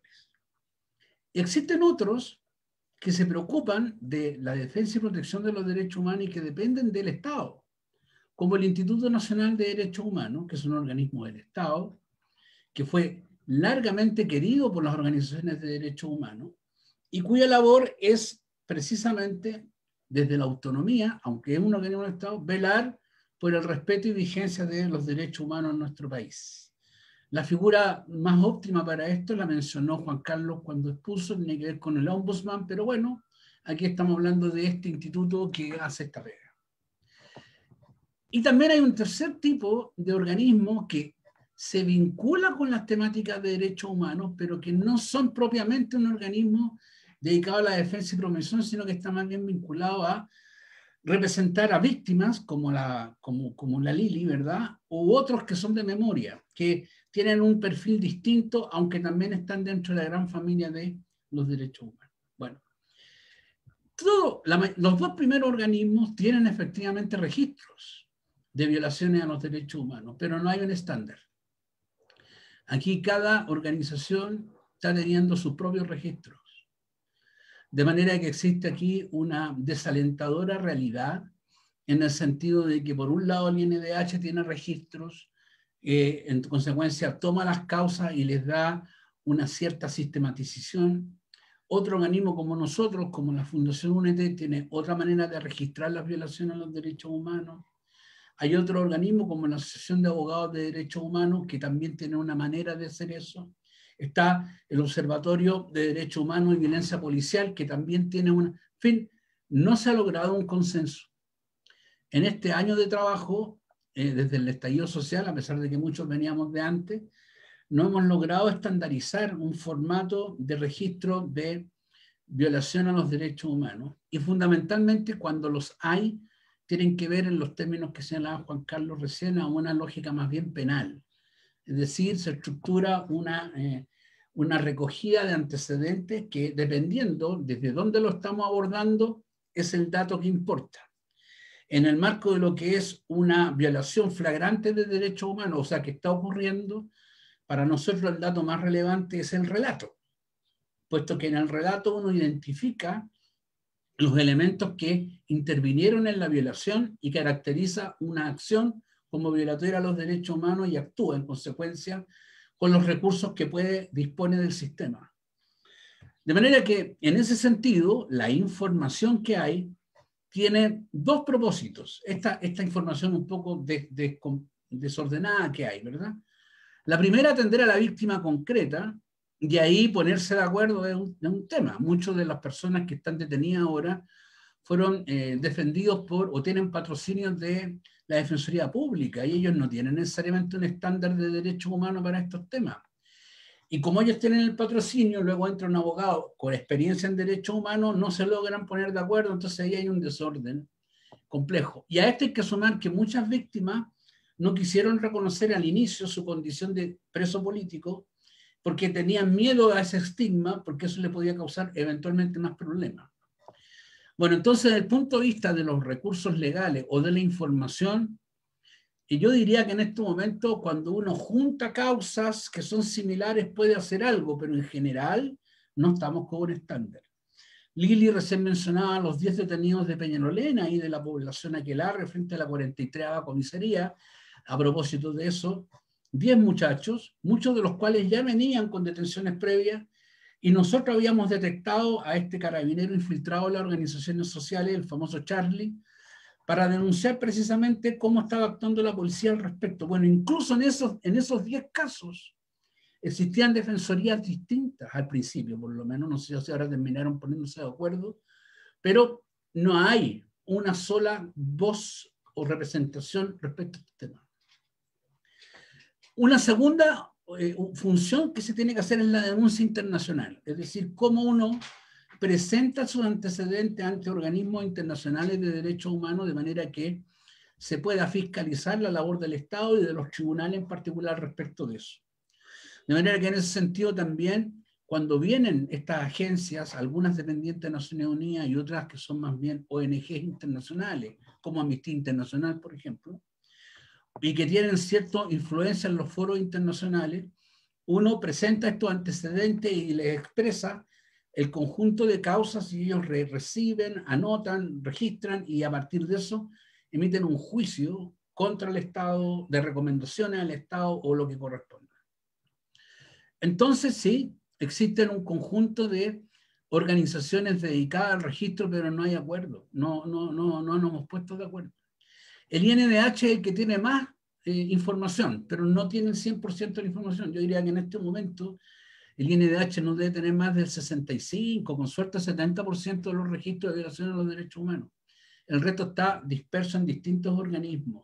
Existen otros que se preocupan de la defensa y protección de los derechos humanos y que dependen del Estado, como el Instituto Nacional de Derechos Humanos, que es un organismo del Estado, que fue largamente querido por las organizaciones de derechos humanos y cuya labor es precisamente desde la autonomía, aunque es un organismo del Estado, velar por el respeto y vigencia de los derechos humanos en nuestro país. La figura más óptima para esto la mencionó Juan Carlos cuando expuso, tiene que ver con el ombudsman, pero bueno, aquí estamos hablando de este instituto que hace esta pega. Y también hay un tercer tipo de organismo que se vincula con las temáticas de derechos humanos, pero que no son propiamente un organismo dedicado a la defensa y promoción, sino que está más bien vinculado a representar a víctimas como la, como, como la Lili, ¿verdad? U otros que son de memoria, que tienen un perfil distinto, aunque también están dentro de la gran familia de los derechos humanos. Bueno, todo, la, los dos primeros organismos tienen efectivamente registros de violaciones a los derechos humanos, pero no hay un estándar. Aquí cada organización está teniendo sus propios registros. De manera que existe aquí una desalentadora realidad en el sentido de que por un lado el I N D H tiene registros, eh, en consecuencia toma las causas y les da una cierta sistematización. Otro organismo como nosotros, como la Fundación Únete, tiene otra manera de registrar las violaciones a los derechos humanos. Hay otro organismo como la Asociación de Abogados de Derechos Humanos que también tiene una manera de hacer eso. Está el Observatorio de Derechos Humanos y Violencia Policial que también tiene una... En fin, no se ha logrado un consenso. En este año de trabajo, eh, desde el estallido social, a pesar de que muchos veníamos de antes, no hemos logrado estandarizar un formato de registro de violación a los derechos humanos. Y fundamentalmente cuando los hay, tienen que ver en los términos que señalaba Juan Carlos recién a una lógica más bien penal. Es decir, se estructura una, eh, una recogida de antecedentes que, dependiendo desde dónde lo estamos abordando, es el dato que importa. En el marco de lo que es una violación flagrante de derechos humanos, o sea, que está ocurriendo, para nosotros el dato más relevante es el relato, puesto que en el relato uno identifica los elementos que intervinieron en la violación y caracteriza una acción como violatoria a los derechos humanos y actúa en consecuencia con los recursos que puede, dispone del sistema. De manera que, en ese sentido, la información que hay tiene dos propósitos. Esta, esta información un poco de, de, desordenada que hay, ¿verdad? La primera, atender a la víctima concreta, y ahí ponerse de acuerdo de un, de un tema. Muchas de las personas que están detenidas ahora fueron eh, defendidos por o tienen patrocinios de la Defensoría Pública y ellos no tienen necesariamente un estándar de derechos humanos para estos temas. Y como ellos tienen el patrocinio, luego entra un abogado con experiencia en derechos humanos, no se logran poner de acuerdo, entonces ahí hay un desorden complejo. Y a esto hay que sumar que muchas víctimas no quisieron reconocer al inicio su condición de preso político porque tenían miedo a ese estigma, porque eso le podía causar eventualmente más problemas. Bueno, entonces, desde el punto de vista de los recursos legales o de la información, y yo diría que en este momento, cuando uno junta causas que son similares, puede hacer algo, pero en general no estamos con un estándar. Lili recién mencionaba los diez detenidos de Peñalolena y de la población Aquelarre frente a la cuarenta y tres comisaría. A propósito de eso, diez muchachos, muchos de los cuales ya venían con detenciones previas, y nosotros habíamos detectado a este carabinero infiltrado en las organizaciones sociales, el famoso Charlie, para denunciar precisamente cómo estaba actuando la policía al respecto. Bueno, incluso en esos, en esos diez casos existían defensorías distintas al principio, por lo menos, no sé si ahora terminaron poniéndose de acuerdo, pero no hay una sola voz o representación respecto a este tema. Una segunda eh, función que se tiene que hacer es la denuncia internacional, es decir, cómo uno presenta sus antecedentes ante organismos internacionales de derechos humanos de manera que se pueda fiscalizar la labor del Estado y de los tribunales en particular respecto de eso. De manera que en ese sentido también, cuando vienen estas agencias, algunas dependientes de Naciones Unidas y otras que son más bien O N Ges internacionales, como Amnistía Internacional, por ejemplo, y que tienen cierta influencia en los foros internacionales, uno presenta estos antecedentes y les expresa el conjunto de causas y ellos re reciben, anotan, registran y a partir de eso emiten un juicio contra el Estado, de recomendaciones al Estado o lo que corresponda. Entonces sí, existen un conjunto de organizaciones dedicadas al registro, pero no hay acuerdo, no, no, no, no nos hemos puesto de acuerdo. El I N D H es el que tiene más eh, información, pero no tiene el cien por ciento de la información. Yo diría que en este momento el I N D H no debe tener más del sesenta y cinco, con suerte setenta por ciento de los registros de violación a los derechos humanos. El resto está disperso en distintos organismos.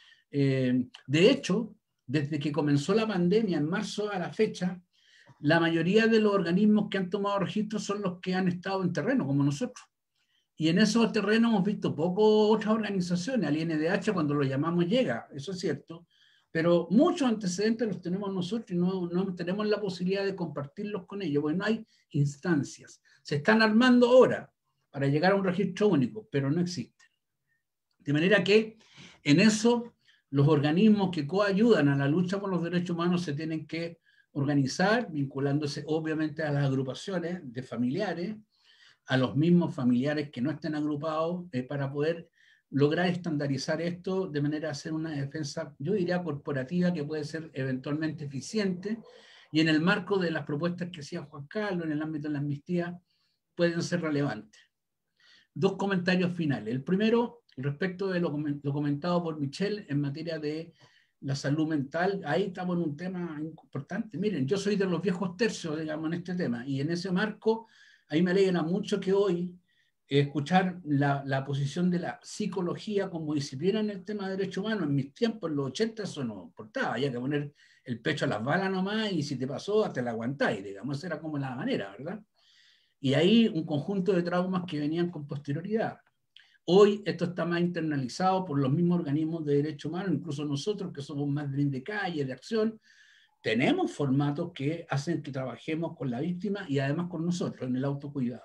Eh, de hecho, desde que comenzó la pandemia, en marzo a la fecha, la mayoría de los organismos que han tomado registros son los que han estado en terreno, como nosotros. Y en esos terrenos hemos visto poco otras organizaciones. Al I N D H cuando lo llamamos llega, eso es cierto, pero muchos antecedentes los tenemos nosotros y no, no tenemos la posibilidad de compartirlos con ellos, porque no hay instancias. Se están armando ahora para llegar a un registro único, pero no existen. De manera que en eso los organismos que coayudan a la lucha por los derechos humanos se tienen que organizar, vinculándose obviamente a las agrupaciones de familiares, a los mismos familiares que no estén agrupados, eh, para poder lograr estandarizar esto de manera a hacer una defensa, yo diría, corporativa que puede ser eventualmente eficiente y en el marco de las propuestas que hacía Juan Carlos en el ámbito de la amnistía pueden ser relevantes. Dos comentarios finales. El primero, respecto de lo, lo comentado por Michelle en materia de la salud mental, ahí estamos en un tema importante. Miren, yo soy de los viejos tercios, digamos, en este tema, y en ese marco ahí me alegra mucho que hoy eh, escuchar la, la posición de la psicología como disciplina en el tema de derechos humanos. En mis tiempos, en los ochenta, eso no importaba, había que poner el pecho a las balas nomás y si te pasó, hasta la aguantáis, digamos, esa era como la manera, ¿verdad? Y ahí un conjunto de traumas que venían con posterioridad. Hoy esto está más internalizado por los mismos organismos de derechos humanos, incluso nosotros que somos más de calle, de acción, tenemos formatos que hacen que trabajemos con la víctima y además con nosotros en el autocuidado.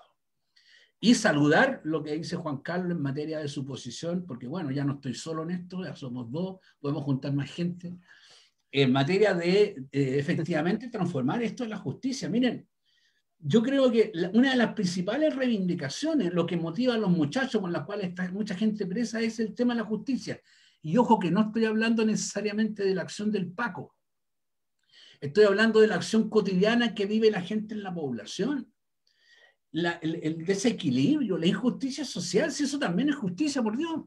Y saludar lo que dice Juan Carlos en materia de su posición, porque bueno, ya no estoy solo en esto, ya somos dos, podemos juntar más gente. en materia de eh, efectivamente transformar esto en la justicia. Miren, yo creo que la, una de las principales reivindicaciones, lo que motiva a los muchachos con los cuales está mucha gente presa, es el tema de la justicia. Y ojo que no estoy hablando necesariamente de la acción del Paco. Estoy hablando de la acción cotidiana que vive la gente en la población. La, el, el desequilibrio, la injusticia social, si eso también es justicia, por Dios.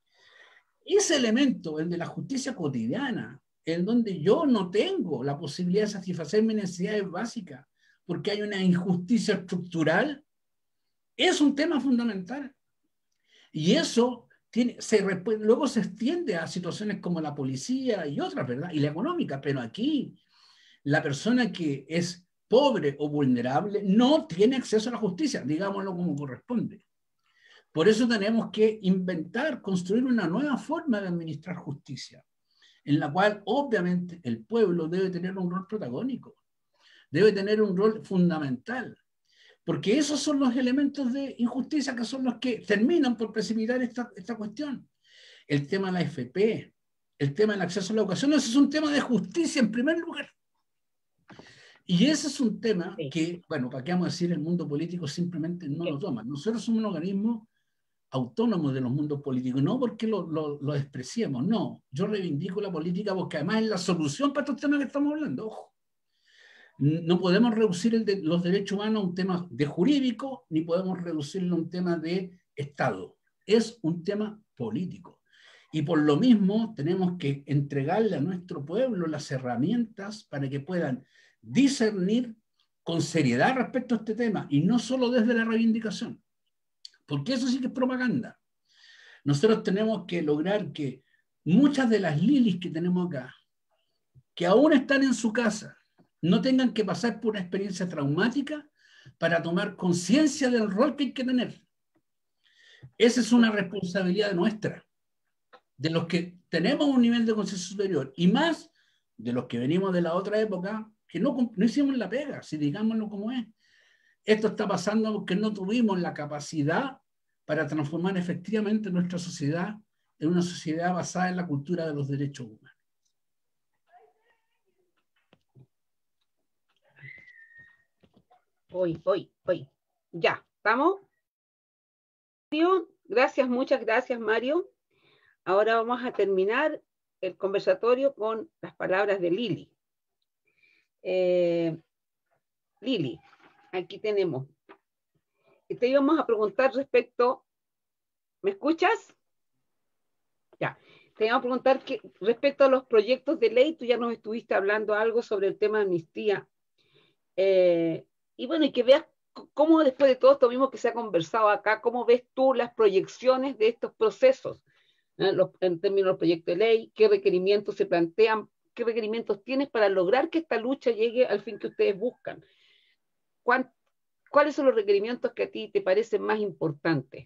Ese elemento, el de la justicia cotidiana, en donde yo no tengo la posibilidad de satisfacer mis necesidades básicas, porque hay una injusticia estructural, es un tema fundamental. Y eso tiene, se, luego se extiende a situaciones como la policía y otras, ¿verdad? Y la económica, pero aquí la persona que es pobre o vulnerable no tiene acceso a la justicia, digámoslo como corresponde. Por eso tenemos que inventar, construir una nueva forma de administrar justicia, en la cual obviamente el pueblo debe tener un rol protagónico, debe tener un rol fundamental, porque esos son los elementos de injusticia que son los que terminan por precipitar esta, esta cuestión. El tema de la F P, el tema del acceso a la educación, ese es un tema de justicia en primer lugar. Y ese es un tema que, bueno, para qué vamos a decir, el mundo político simplemente no lo toma. Nosotros somos un organismo autónomo de los mundos políticos, no porque lo, lo, lo despreciemos, no. Yo reivindico la política porque además es la solución para estos temas que estamos hablando, ojo. No podemos reducir el de, los derechos humanos a un tema de jurídico, ni podemos reducirlo a un tema de Estado. Es un tema político. Y por lo mismo tenemos que entregarle a nuestro pueblo las herramientas para que puedan discernir con seriedad respecto a este tema, y no solo desde la reivindicación. Porque eso sí que es propaganda. Nosotros tenemos que lograr que muchas de las lilis que tenemos acá, que aún están en su casa, no tengan que pasar por una experiencia traumática para tomar conciencia del rol que hay que tener. Esa es una responsabilidad nuestra, de los que tenemos un nivel de conciencia superior, y más de los que venimos de la otra época, que no, no hicimos la pega, si digámoslo como es. Esto está pasando porque no tuvimos la capacidad para transformar efectivamente nuestra sociedad en una sociedad basada en la cultura de los derechos humanos. Hoy, hoy, hoy. Ya, ¿estamos? Gracias, muchas gracias, Mario. Ahora vamos a terminar el conversatorio con las palabras de Lili. Eh, Lili, aquí tenemos. Te íbamos a preguntar respecto, ¿me escuchas? Ya, te íbamos a preguntar que respecto a los proyectos de ley, tú ya nos estuviste hablando algo sobre el tema de amnistía. Eh, y bueno, y que veas cómo después de todo esto mismo que se ha conversado acá, cómo ves tú las proyecciones de estos procesos, ¿eh? Los, en términos del proyecto de ley, qué requerimientos se plantean, qué requerimientos tienes para lograr que esta lucha llegue al fin que ustedes buscan. ¿Cuánto ¿Cuáles son los requerimientos que a ti te parecen más importantes?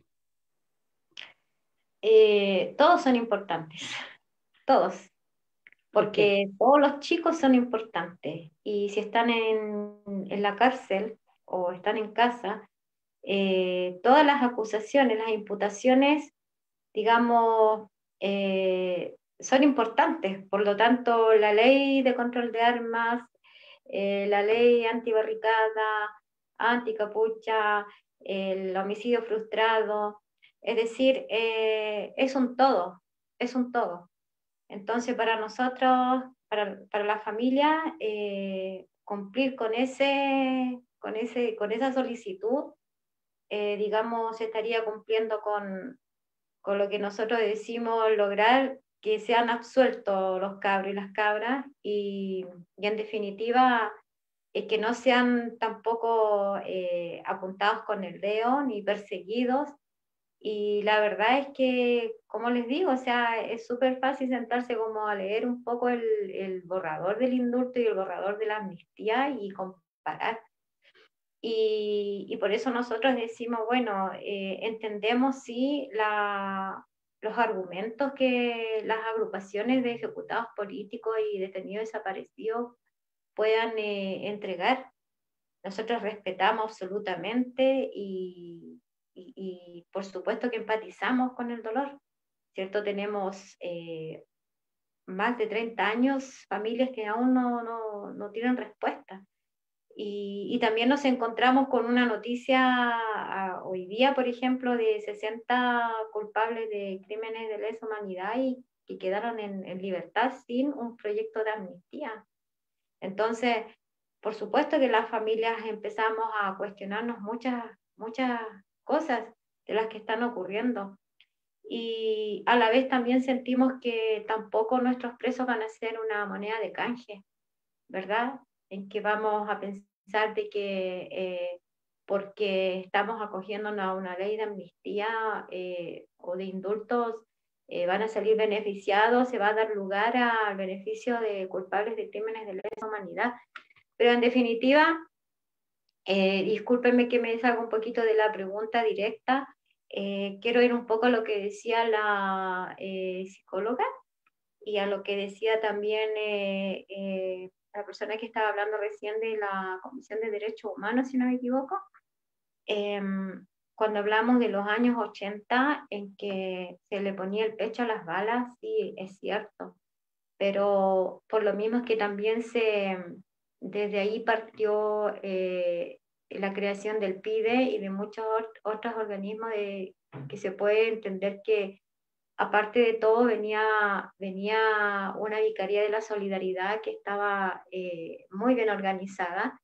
Eh, todos son importantes, todos, porque okay. Todos los chicos son importantes, y si están en, en la cárcel o están en casa, eh, todas las acusaciones, las imputaciones, digamos, eh, son importantes. Por lo tanto, la ley de control de armas, eh, la ley antibarricada, anticapucha, el homicidio frustrado, es decir, eh, es un todo, es un todo. Entonces, para nosotros, para, para la familia, eh, cumplir con, ese, con, ese, con esa solicitud, eh, digamos, estaría cumpliendo con, con lo que nosotros decimos lograr, que sean absueltos los cabros y las cabras, y, y en definitiva, es que no sean tampoco eh, apuntados con el dedo ni perseguidos. Y la verdad es que, como les digo, o sea, es súper fácil sentarse como a leer un poco el, el borrador del indulto y el borrador de la amnistía y comparar. Y, y por eso nosotros decimos, bueno, eh, entendemos sí la, los argumentos que las agrupaciones de ejecutados políticos y detenidos desaparecidos puedan eh, entregar. Nosotros respetamos absolutamente y, y, y por supuesto que empatizamos con el dolor, ¿cierto? Tenemos eh, más de treinta años, familias que aún no, no, no tienen respuesta. Y, y también nos encontramos con una noticia a, hoy día, por ejemplo, de sesenta culpables de crímenes de lesa humanidad y que quedaron en, en libertad sin un proyecto de amnistía. Entonces, por supuesto que las familias empezamos a cuestionarnos muchas, muchas cosas de las que están ocurriendo. Y a la vez también sentimos que tampoco nuestros presos van a ser una moneda de canje, ¿verdad? En que vamos a pensar de que eh, porque estamos acogiéndonos a una ley de amnistía eh, o de indultos, eh, van a salir beneficiados, se va a dar lugar al beneficio de culpables de crímenes de lesa humanidad. Pero en definitiva, eh, discúlpenme que me salga un poquito de la pregunta directa, eh, quiero ir un poco a lo que decía la eh, psicóloga y a lo que decía también eh, eh, la persona que estaba hablando recién de la Comisión de Derechos Humanos, si no me equivoco, eh, cuando hablamos de los años ochenta en que se le ponía el pecho a las balas, sí, es cierto, pero por lo mismo es que también se, desde ahí partió eh, la creación del P I D E y de muchos otros organismos de, que se puede entender que aparte de todo venía, venía una Vicaría de la Solidaridad que estaba eh, muy bien organizada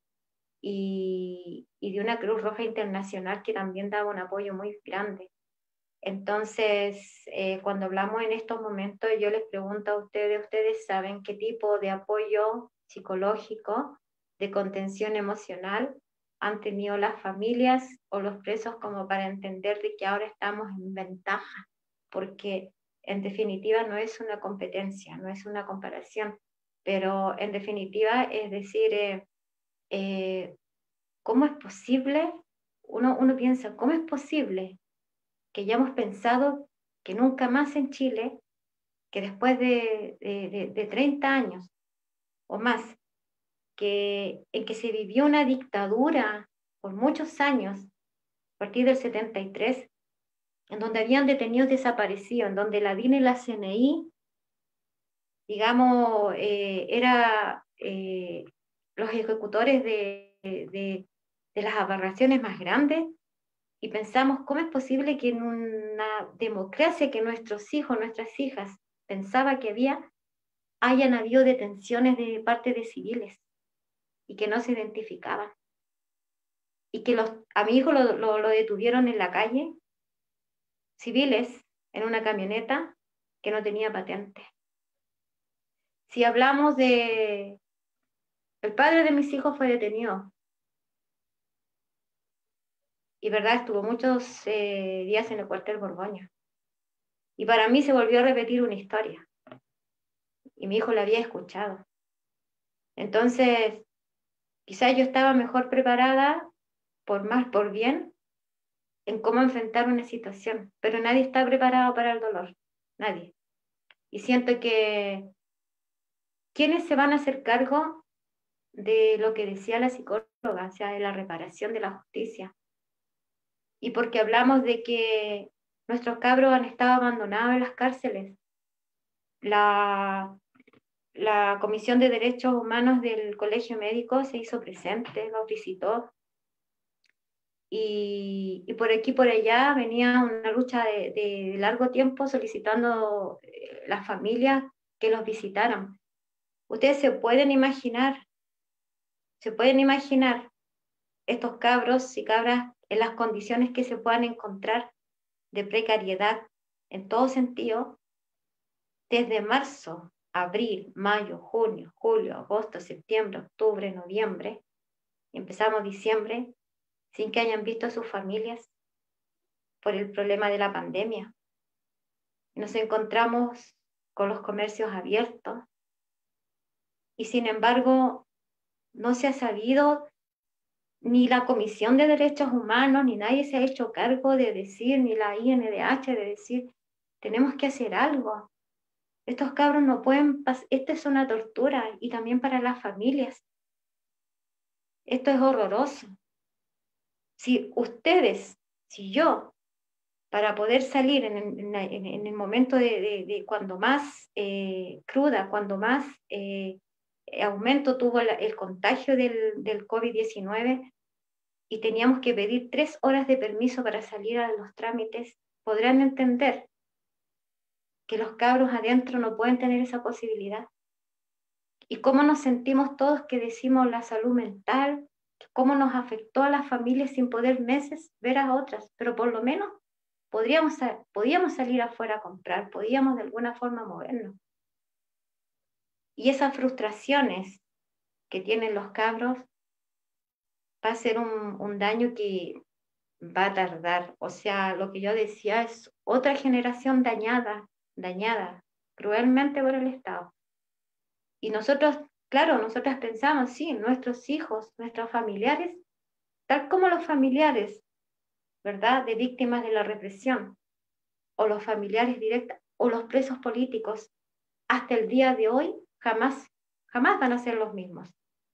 y, y de una Cruz Roja Internacional que también daba un apoyo muy grande. Entonces, eh, cuando hablamos en estos momentos, yo les pregunto a ustedes, ¿ustedes saben qué tipo de apoyo psicológico, de contención emocional han tenido las familias o los presos como para entender de que ahora estamos en ventaja? Porque en definitiva no es una competencia, no es una comparación, pero en definitiva es decir, eh, eh, ¿cómo es posible? Uno, uno piensa, ¿cómo es posible que ya hemos pensado que nunca más en Chile, que después de, de, de, de treinta años o más, que, en que se vivió una dictadura por muchos años, a partir del setenta y tres, en donde habían detenidos desaparecidos, en donde la D I N y la C N I, digamos, eh, era eh, los ejecutores de, de, de las aberraciones más grandes, y pensamos, ¿cómo es posible que en una democracia que nuestros hijos, nuestras hijas, pensaba que había, hayan habido detenciones de parte de civiles y que no se identificaban? Y que los, a mi hijo lo, lo, lo detuvieron en la calle, civiles, en una camioneta que no tenía patente. Si hablamos de... El padre de mis hijos fue detenido. Y verdad, estuvo muchos eh, días en el cuartel Borgoña. Y para mí se volvió a repetir una historia. Y mi hijo la había escuchado. Entonces, quizás yo estaba mejor preparada, por más, por bien, en cómo enfrentar una situación. Pero nadie está preparado para el dolor. Nadie. Y siento que ¿quiénes se van a hacer cargo de lo que decía la psicóloga, o sea, de la reparación de la justicia? Y porque hablamos de que nuestros cabros han estado abandonados en las cárceles. La, la Comisión de Derechos Humanos del Colegio Médico se hizo presente, los visitó. Y, y por aquí por allá venía una lucha de, de largo tiempo solicitando eh, las familias que los visitaran. Ustedes se pueden imaginar, se pueden imaginar estos cabros y cabras en las condiciones que se puedan encontrar de precariedad en todo sentido, desde marzo, abril, mayo, junio, julio, agosto, septiembre, octubre, noviembre, y empezamos diciembre, sin que hayan visto a sus familias por el problema de la pandemia. Nos encontramos con los comercios abiertos y sin embargo no se ha sabido, ni la Comisión de Derechos Humanos, ni nadie se ha hecho cargo de decir, ni la I N D H, de decir, tenemos que hacer algo. Estos cabros no pueden pasar, esto es una tortura, y también para las familias. Esto es horroroso. Si ustedes, si yo, para poder salir en el, en, en el momento de, de, de cuando más eh, cruda, cuando más eh, aumento tuvo la, el contagio del, del COVID diecinueve, y teníamos que pedir tres horas de permiso para salir a los trámites, podrán entender que los cabros adentro no pueden tener esa posibilidad. Y cómo nos sentimos todos que decimos la salud mental, cómo nos afectó a las familias sin poder meses ver a otras, pero por lo menos podríamos, podíamos salir afuera a comprar, podíamos de alguna forma movernos. Y esas frustraciones que tienen los cabros va a ser un, un daño que va a tardar. O sea, lo que yo decía es otra generación dañada, dañada cruelmente por el Estado. Y nosotros, claro, nosotras pensamos, sí, nuestros hijos, nuestros familiares, tal como los familiares, ¿verdad?, de víctimas de la represión, o los familiares directos, o los presos políticos, hasta el día de hoy, jamás, jamás van a ser los mismos.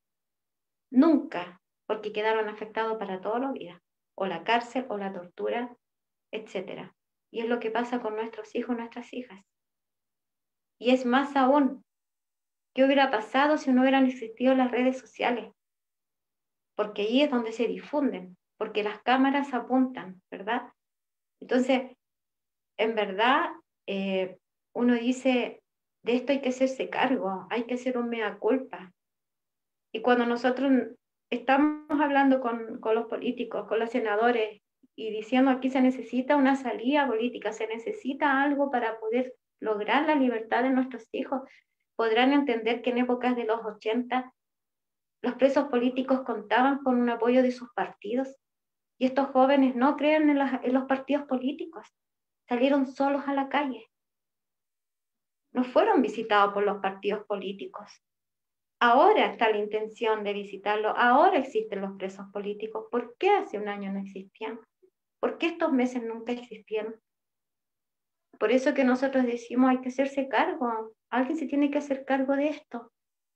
Nunca, porque quedaron afectados para toda la vida, o la cárcel, o la tortura, etcétera. Y es lo que pasa con nuestros hijos, nuestras hijas. Y es más aún, ¿qué hubiera pasado si no hubieran existido las redes sociales? Porque ahí es donde se difunden, porque las cámaras apuntan, ¿verdad? Entonces, en verdad, eh, uno dice, de esto hay que hacerse cargo, hay que hacer un mea culpa. Y cuando nosotros estamos hablando con, con los políticos, con los senadores, y diciendo aquí se necesita una salida política, se necesita algo para poder lograr la libertad de nuestros hijos, podrán entender que en épocas de los ochenta los presos políticos contaban con un apoyo de sus partidos, y estos jóvenes no creen en, la, en los partidos políticos, salieron solos a la calle, no fueron visitados por los partidos políticos. Ahora está la intención de visitarlo, ahora existen los presos políticos. ¿Por qué hace un año no existían? ¿Por qué estos meses nunca existieron? Por eso que nosotros decimos hay que hacerse cargo, alguien se tiene que hacer cargo de esto.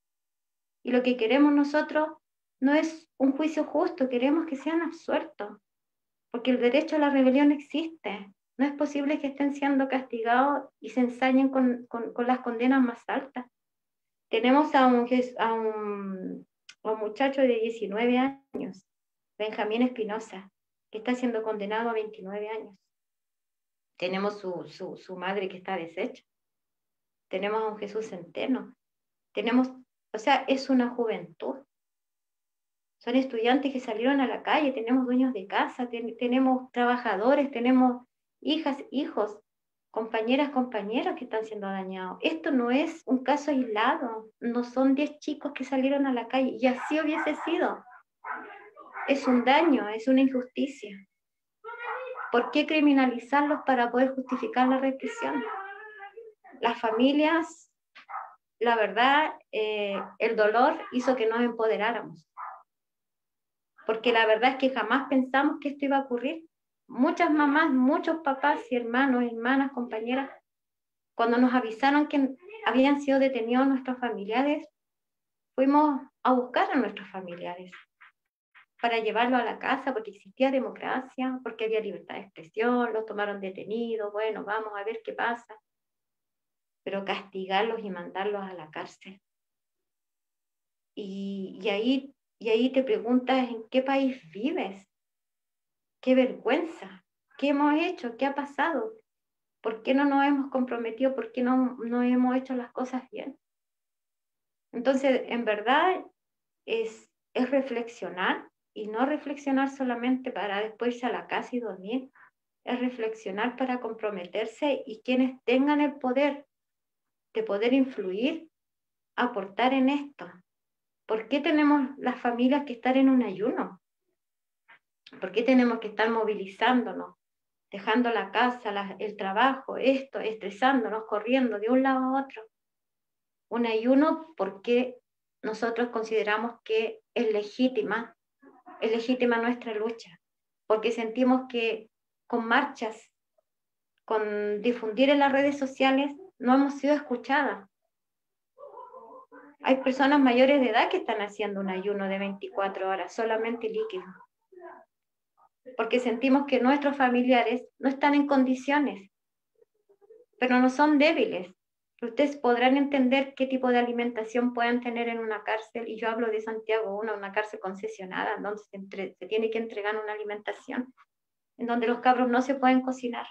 Y lo que queremos nosotros no es un juicio justo, queremos que sean absueltos, porque el derecho a la rebelión existe. No es posible que estén siendo castigados y se ensañen con, con, con las condenas más altas. Tenemos a un, a un, a un muchacho de diecinueve años, Benjamín Espinosa, que está siendo condenado a veintinueve años. Tenemos su, su, su madre que está deshecha. Tenemos a un Jesús Centeno. Tenemos, o sea, es una juventud. Son estudiantes que salieron a la calle, tenemos dueños de casa, ten, tenemos trabajadores, tenemos hijas, hijos, compañeras, compañeros que están siendo dañados. Esto no es un caso aislado, no son diez chicos que salieron a la calle, y así hubiese sido. Es un daño, es una injusticia. ¿Por qué criminalizarlos para poder justificar la represión? Las familias, la verdad, eh, el dolor hizo que nos empoderáramos. Porque la verdad es que jamás pensamos que esto iba a ocurrir. Muchas mamás, muchos papás y hermanos, hermanas, compañeras, cuando nos avisaron que habían sido detenidos nuestros familiares, fuimos a buscar a nuestros familiares para llevarlos a la casa, porque existía democracia, porque había libertad de expresión, los tomaron detenidos, bueno, vamos a ver qué pasa. Pero castigarlos y mandarlos a la cárcel. Y, y ahí... Y ahí te preguntas, ¿en qué país vives? ¡Qué vergüenza! ¿Qué hemos hecho? ¿Qué ha pasado? ¿Por qué no nos hemos comprometido? ¿Por qué no, no hemos hecho las cosas bien? Entonces, en verdad, es, es reflexionar, y no reflexionar solamente para después irse a la casa y dormir. Es reflexionar para comprometerse, y quienes tengan el poder de poder influir, aportar en esto. ¿Por qué tenemos las familias que estar en un ayuno? ¿Por qué tenemos que estar movilizándonos, dejando la casa, la, el trabajo, esto, estresándonos, corriendo de un lado a otro? Un ayuno porque nosotros consideramos que es legítima, es legítima nuestra lucha, porque sentimos que con marchas, con difundir en las redes sociales, no hemos sido escuchadas. Hay personas mayores de edad que están haciendo un ayuno de veinticuatro horas, solamente líquido. porque sentimos que nuestros familiares no están en condiciones, pero no son débiles. Ustedes podrán entender qué tipo de alimentación pueden tener en una cárcel, y yo hablo de Santiago uno, una cárcel concesionada, donde se, entre, se tiene que entregar una alimentación, en donde los cabros no se pueden cocinar.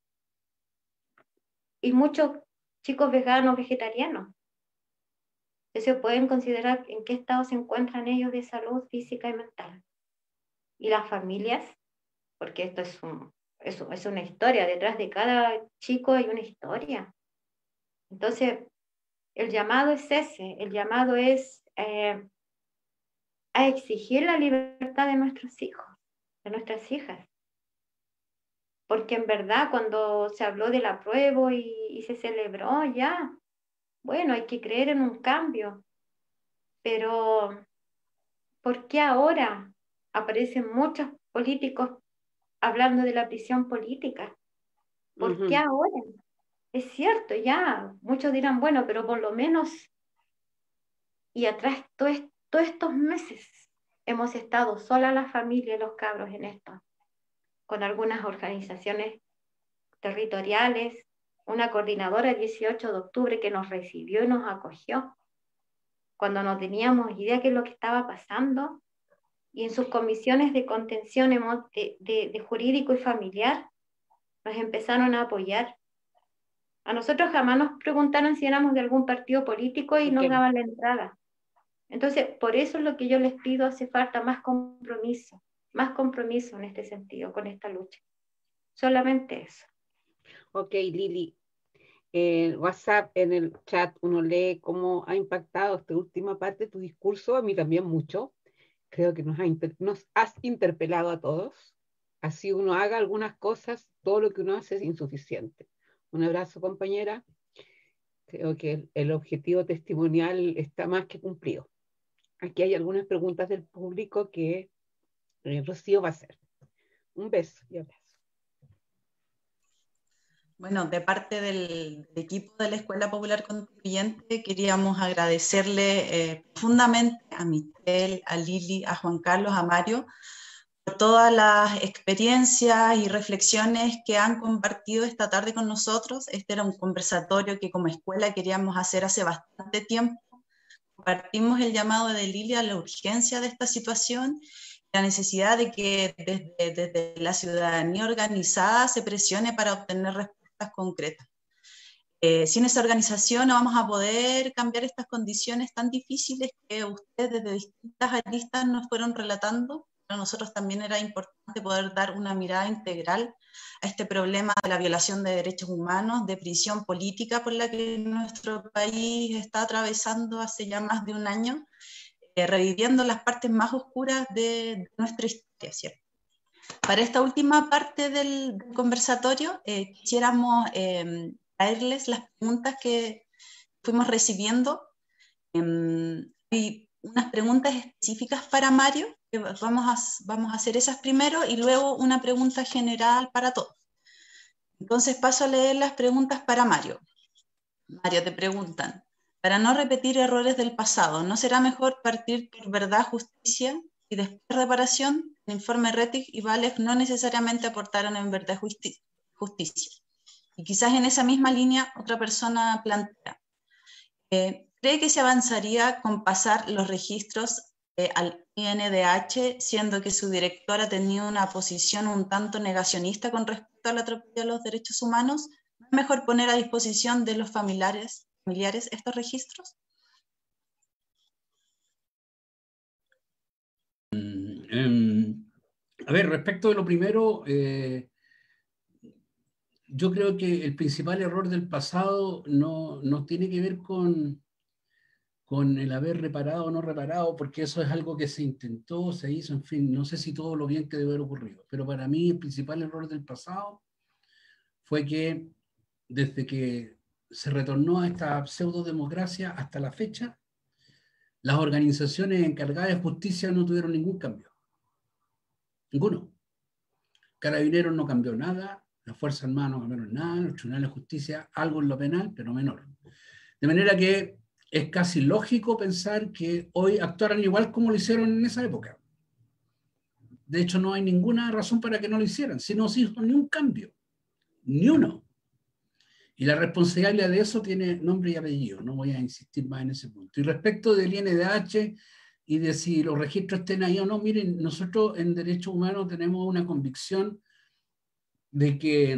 Y muchos chicos veganos, vegetarianos. Entonces pueden considerar en qué estado se encuentran ellos de salud física y mental. Y las familias, porque esto es, un, es, es una historia, detrás de cada chico hay una historia. Entonces, el llamado es ese, el llamado es eh, a exigir la libertad de nuestros hijos, de nuestras hijas. Porque en verdad cuando se habló del apruebo y, y se celebró ya, bueno, hay que creer en un cambio, pero ¿por qué ahora aparecen muchos políticos hablando de la prisión política? ¿Por uh-huh. qué ahora? Es cierto, ya, muchos dirán, bueno, pero por lo menos, y atrás todos todo estos meses hemos estado sola la familia y los cabros en esto, con algunas organizaciones territoriales, una coordinadora el dieciocho de octubre que nos recibió y nos acogió, cuando no teníamos idea de qué es lo que estaba pasando, y en sus comisiones de contención de, de, de jurídico y familiar nos empezaron a apoyar. A nosotros jamás nos preguntaron si éramos de algún partido político y okay. nos daban la entrada. Entonces, por eso es lo que yo les pido, hace falta más compromiso, más compromiso en este sentido, con esta lucha. Solamente eso. Ok, Lili. En WhatsApp, en el chat, uno lee cómo ha impactado esta última parte de tu discurso, a mí también mucho. Creo que nos, ha inter nos has interpelado a todos. Así uno haga algunas cosas, todo lo que uno hace es insuficiente. Un abrazo, compañera. Creo que el, el objetivo testimonial está más que cumplido. Aquí hay algunas preguntas del público que eh, Rocío va a hacer. Un beso y abrazo. Bueno, de parte del, del equipo de la Escuela Popular Constituyente queríamos agradecerle eh, profundamente a Michelle, a Lili, a Juan Carlos, a Mario, por todas las experiencias y reflexiones que han compartido esta tarde con nosotros. Este era un conversatorio que como escuela queríamos hacer hace bastante tiempo. Compartimos el llamado de Lili a la urgencia de esta situación, la necesidad de que desde, desde la ciudadanía organizada se presione para obtener respuestas concretas. Eh, sin esa organización no vamos a poder cambiar estas condiciones tan difíciles que ustedes desde distintas aristas nos fueron relatando. Para nosotros también era importante poder dar una mirada integral a este problema de la violación de derechos humanos, de prisión política por la que nuestro país está atravesando hace ya más de un año, eh, reviviendo las partes más oscuras de, de nuestra historia, ¿cierto? Para esta última parte del, del conversatorio, eh, quisiéramos eh, traerles las preguntas que fuimos recibiendo. Eh, y unas preguntas específicas para Mario, que vamos a, vamos a hacer esas primero, y luego una pregunta general para todos. Entonces paso a leer las preguntas para Mario. Mario, te preguntan, para no repetir errores del pasado, ¿no será mejor partir por verdad, justicia y después reparación? El informe Rettig y Valef no necesariamente aportaron en verdad justi justicia. Y quizás en esa misma línea otra persona plantea, eh, ¿cree que se avanzaría con pasar los registros eh, al I N D H, siendo que su director ha tenido una posición un tanto negacionista con respecto al atropello de los derechos humanos? ¿No es mejor poner a disposición de los familiares, familiares estos registros? Um, a ver, respecto de lo primero, eh, yo creo que el principal error del pasado no, no tiene que ver con, con el haber reparado o no reparado, porque eso es algo que se intentó, se hizo, en fin, no sé si todo lo bien que debe haber ocurrido, pero para mí el principal error del pasado fue que desde que se retornó a esta pseudodemocracia hasta la fecha, las organizaciones encargadas de justicia no tuvieron ningún cambio. Ninguno. Carabineros no cambió nada, las Fuerzas Armadas no cambiaron nada, los tribunales de justicia algo en lo penal, pero menor. De manera que es casi lógico pensar que hoy actuaran igual como lo hicieron en esa época. De hecho, no hay ninguna razón para que no lo hicieran. Si no se hizo ni un cambio, ni uno. Y la responsabilidad de eso tiene nombre y apellido. No voy a insistir más en ese punto. Y respecto del I N D H y de si los registros estén ahí o no, miren, nosotros en Derechos Humanos tenemos una convicción de que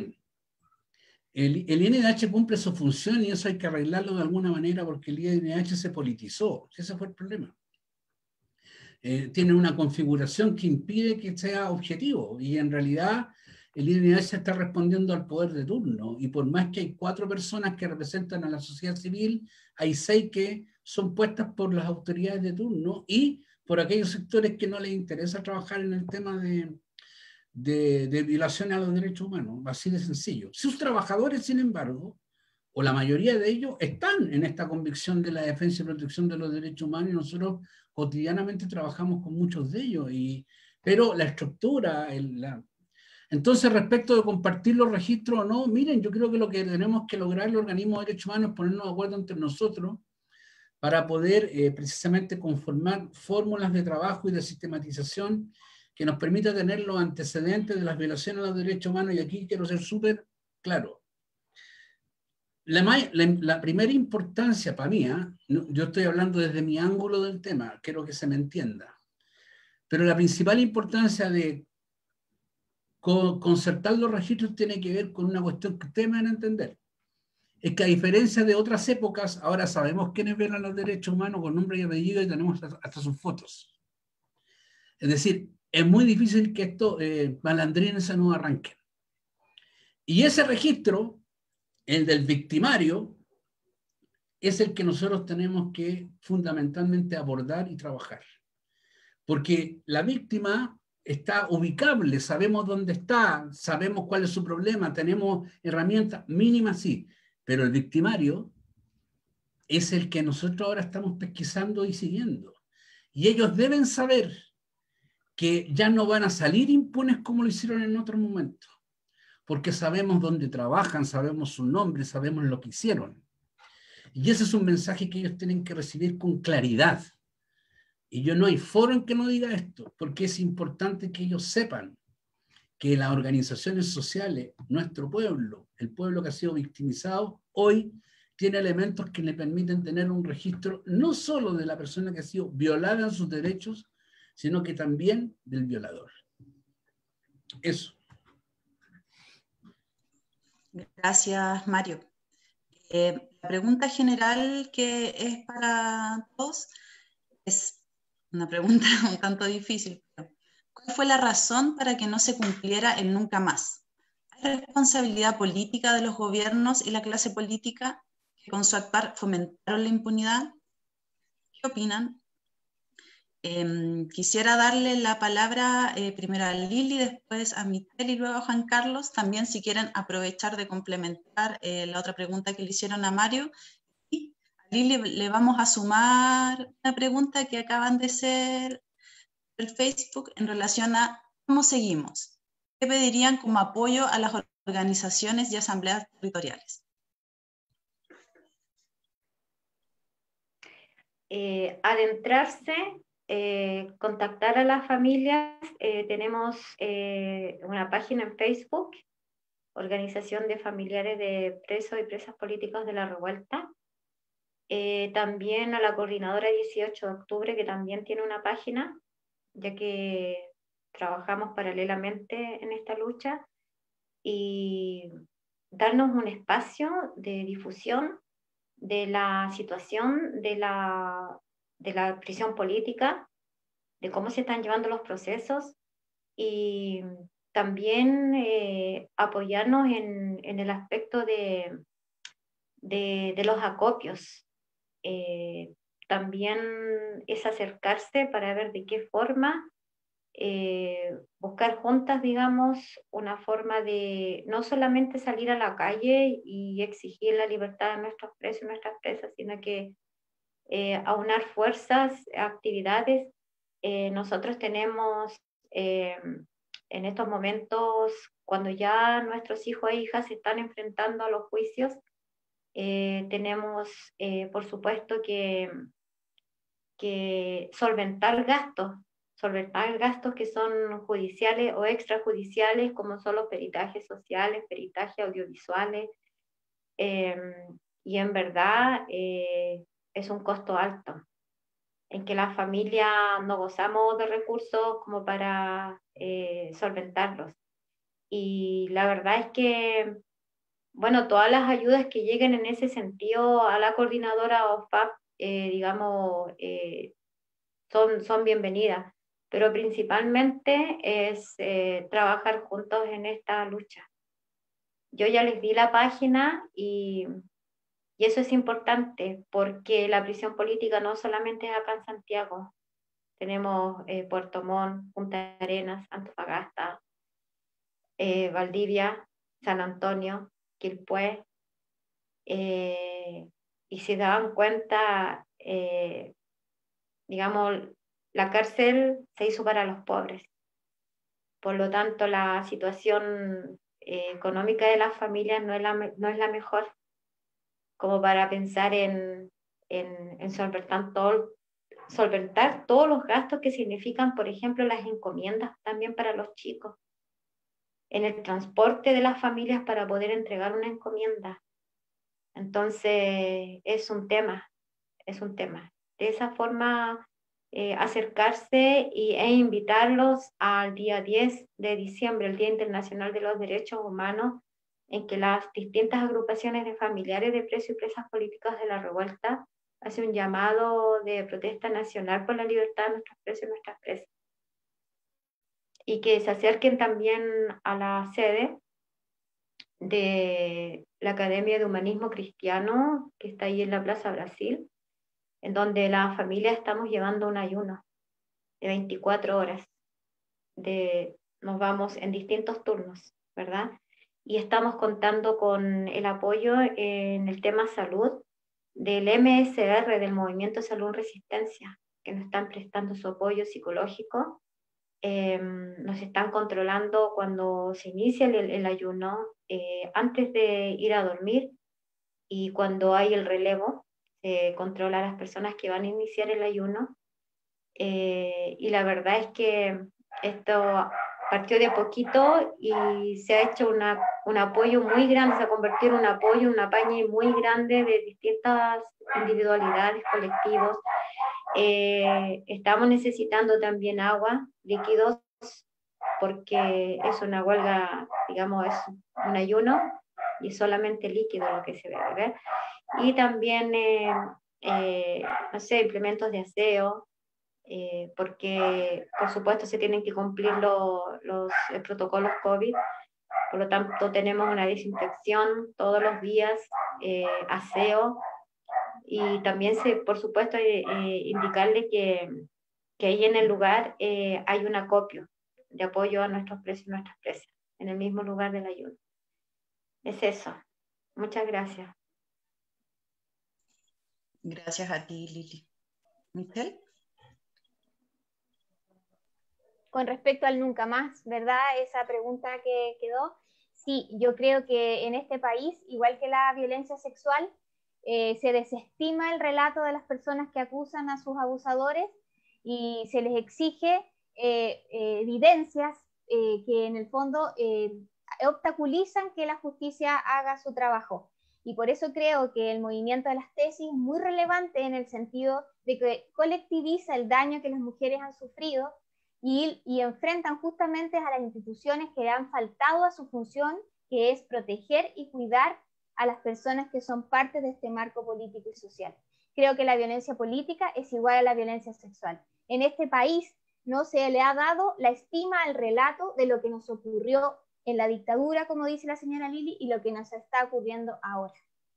el, el I N D H cumple su función y eso hay que arreglarlo de alguna manera porque el I N D H se politizó. Ese fue el problema. Eh, tiene una configuración que impide que sea objetivo y en realidad el I N D H está respondiendo al poder de turno y por más que hay cuatro personas que representan a la sociedad civil, hay seis que son puestas por las autoridades de turno y por aquellos sectores que no les interesa trabajar en el tema de, de, de violación a los derechos humanos, así de sencillo. Sus trabajadores, sin embargo, o la mayoría de ellos, están en esta convicción de la defensa y protección de los derechos humanos y nosotros cotidianamente trabajamos con muchos de ellos, y, pero la estructura, el, la... Entonces, respecto de compartir los registros o no, miren, yo creo que lo que tenemos que lograr el organismo de derechos humanos es ponernos de acuerdo entre nosotros para poder eh, precisamente conformar fórmulas de trabajo y de sistematización que nos permita tener los antecedentes de las violaciones a los derechos humanos, y aquí quiero ser súper claro. La, la, la primera importancia para mí, ¿eh? Yo estoy hablando desde mi ángulo del tema, quiero que se me entienda, pero la principal importancia de co concertar los registros tiene que ver con una cuestión que ustedes me van a entender. Es que a diferencia de otras épocas, ahora sabemos quiénes violan los derechos humanos con nombre y apellido y tenemos hasta, hasta sus fotos. Es decir, es muy difícil que estos eh, malandrines se nos arranquen. Y ese registro, el del victimario, es el que nosotros tenemos que fundamentalmente abordar y trabajar. Porque la víctima está ubicable, sabemos dónde está, sabemos cuál es su problema, tenemos herramientas mínimas, sí, pero el victimario es el que nosotros ahora estamos pesquisando y siguiendo. Y ellos deben saber que ya no van a salir impunes como lo hicieron en otros momentos, porque sabemos dónde trabajan, sabemos su nombre, sabemos lo que hicieron. Y ese es un mensaje que ellos tienen que recibir con claridad. Y yo no hay foro en que no diga esto, porque es importante que ellos sepan que las organizaciones sociales, nuestro pueblo, el pueblo que ha sido victimizado, hoy tiene elementos que le permiten tener un registro no solo de la persona que ha sido violada en sus derechos, sino que también del violador. Eso. Gracias, Mario. Eh, la pregunta general que es para todos es una pregunta un tanto difícil. ¿Cuál fue la razón para que no se cumpliera el nunca más? ¿Hay responsabilidad política de los gobiernos y la clase política que con su actuar fomentaron la impunidad? ¿Qué opinan? Eh, quisiera darle la palabra eh, primero a Lili, después a Michelle y luego a Juan Carlos, también si quieren aprovechar de complementar eh, la otra pregunta que le hicieron a Mario. Y a Lili le vamos a sumar una pregunta que acaban de hacer el Facebook en relación a cómo seguimos. ¿Qué pedirían como apoyo a las organizaciones y asambleas territoriales? Eh, adentrarse, eh, contactar a las familias. Eh, tenemos eh, una página en Facebook, Organización de Familiares de Presos y Presas Políticas de la Revuelta. Eh, también a la Coordinadora dieciocho de octubre, que también tiene una página, ya que trabajamos paralelamente en esta lucha, y darnos un espacio de difusión de la situación de la, de la prisión política, de cómo se están llevando los procesos, y también eh, apoyarnos en, en el aspecto de, de, de los acopios. Eh, también es acercarse para ver de qué forma eh, buscar juntas, digamos, una forma de no solamente salir a la calle y exigir la libertad de nuestros presos y nuestras presas, sino que eh, aunar fuerzas, actividades. Eh, nosotros tenemos eh, en estos momentos, cuando ya nuestros hijos e hijas se están enfrentando a los juicios, eh, tenemos, eh, por supuesto, que, que solventar gastos, solventar gastos que son judiciales o extrajudiciales, como son los peritajes sociales, peritajes audiovisuales, eh, y en verdad eh, es un costo alto, en que las familias no gozamos de recursos como para eh, solventarlos. Y la verdad es que, bueno, todas las ayudas que lleguen en ese sentido a la coordinadora O F A P, eh, digamos, eh, son, son bienvenidas, pero principalmente es eh, trabajar juntos en esta lucha. Yo ya les di la página y, y eso es importante, porque la prisión política no solamente es acá en Santiago. Tenemos eh, Puerto Montt, Punta Arenas, Antofagasta, eh, Valdivia, San Antonio, Quilpué. Eh, y si daban cuenta, eh, digamos, la cárcel se hizo para los pobres. Por lo tanto, la situación eh, económica de las familias no es la, no es la mejor como para pensar en, en, en solventar, todo, solventar todos los gastos que significan, por ejemplo, las encomiendas también para los chicos, en el transporte de las familias para poder entregar una encomienda. Entonces, es un tema, es un tema. De esa forma, eh, acercarse y, e invitarlos al día diez de diciembre, el Día Internacional de los Derechos Humanos, en que las distintas agrupaciones de familiares de presos y presas políticas de la revuelta hacen un llamado de protesta nacional por la libertad de nuestros presos y nuestras presas. Y que se acerquen también a la sede de la Academia de Humanismo Cristiano, que está ahí en la Plaza Brasil, en donde la familia estamos llevando un ayuno de veinticuatro horas. De, nos vamos en distintos turnos, ¿verdad? Y estamos contando con el apoyo en el tema salud del M S R, del Movimiento Salud Resistencia, que nos están prestando su apoyo psicológico. Eh, nos están controlando cuando se inicia el, el ayuno, eh, antes de ir a dormir, y cuando hay el relevo, se controla a las personas que van a iniciar el ayuno. Eh, y la verdad es que esto partió de poquito y se ha hecho una, un apoyo muy grande, se ha convertido en un apoyo, un apañe muy grande de distintas individualidades, colectivos. Eh, estamos necesitando también agua, líquidos, porque es una huelga, digamos, es un ayuno y solamente líquido lo que se debe beber. Y también, eh, eh, no sé, implementos de aseo, eh, porque por supuesto se tienen que cumplir lo, los eh, protocolos COVID, por lo tanto tenemos una desinfección todos los días, eh, aseo. Y también, se, por supuesto, eh, eh, indicarle que, que ahí en el lugar eh, hay un acopio de apoyo a nuestros presos y nuestras presas, en el mismo lugar del ayuno. Es eso. Muchas gracias. Gracias a ti, Lili. ¿Michelle? Con respecto al nunca más, ¿verdad? Esa pregunta que quedó. Sí, yo creo que en este país, igual que la violencia sexual, Eh, se desestima el relato de las personas que acusan a sus abusadores y se les exige eh, eh, evidencias eh, que en el fondo eh, obstaculizan que la justicia haga su trabajo. Y por eso creo que el movimiento de las tesis es muy relevante en el sentido de que colectiviza el daño que las mujeres han sufrido y, y enfrentan justamente a las instituciones que han faltado a su función, que es proteger y cuidar a las personas que son parte de este marco político y social. Creo que la violencia política es igual a la violencia sexual. En este país no se le ha dado la estima al relato de lo que nos ocurrió en la dictadura, como dice la señora Lili, y lo que nos está ocurriendo ahora.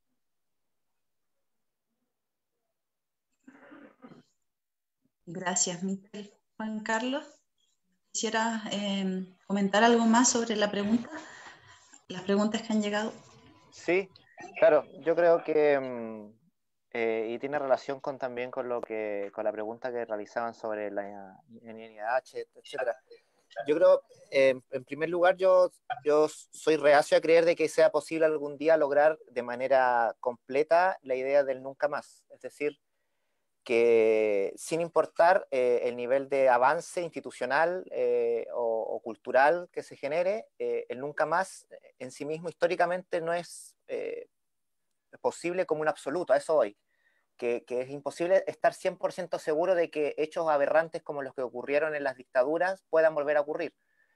Gracias, Michelle. Juan Carlos, ¿quisieras eh, comentar algo más sobre la pregunta? Las preguntas que han llegado. Sí, claro, yo creo que, eh, y tiene relación con también con lo que, con la pregunta que realizaban sobre la N I H, etcétera. Yo creo, eh, en primer lugar, yo, yo soy reacio a creer de que sea posible algún día lograr de manera completa la idea del nunca más. Es decir, que sin importar eh, el nivel de avance institucional eh, o, o cultural que se genere, eh, el nunca más en sí mismo históricamente no es eh, posible como un absoluto, a eso voy, que, que es imposible estar cien por ciento seguro de que hechos aberrantes como los que ocurrieron en las dictaduras puedan volver a ocurrir.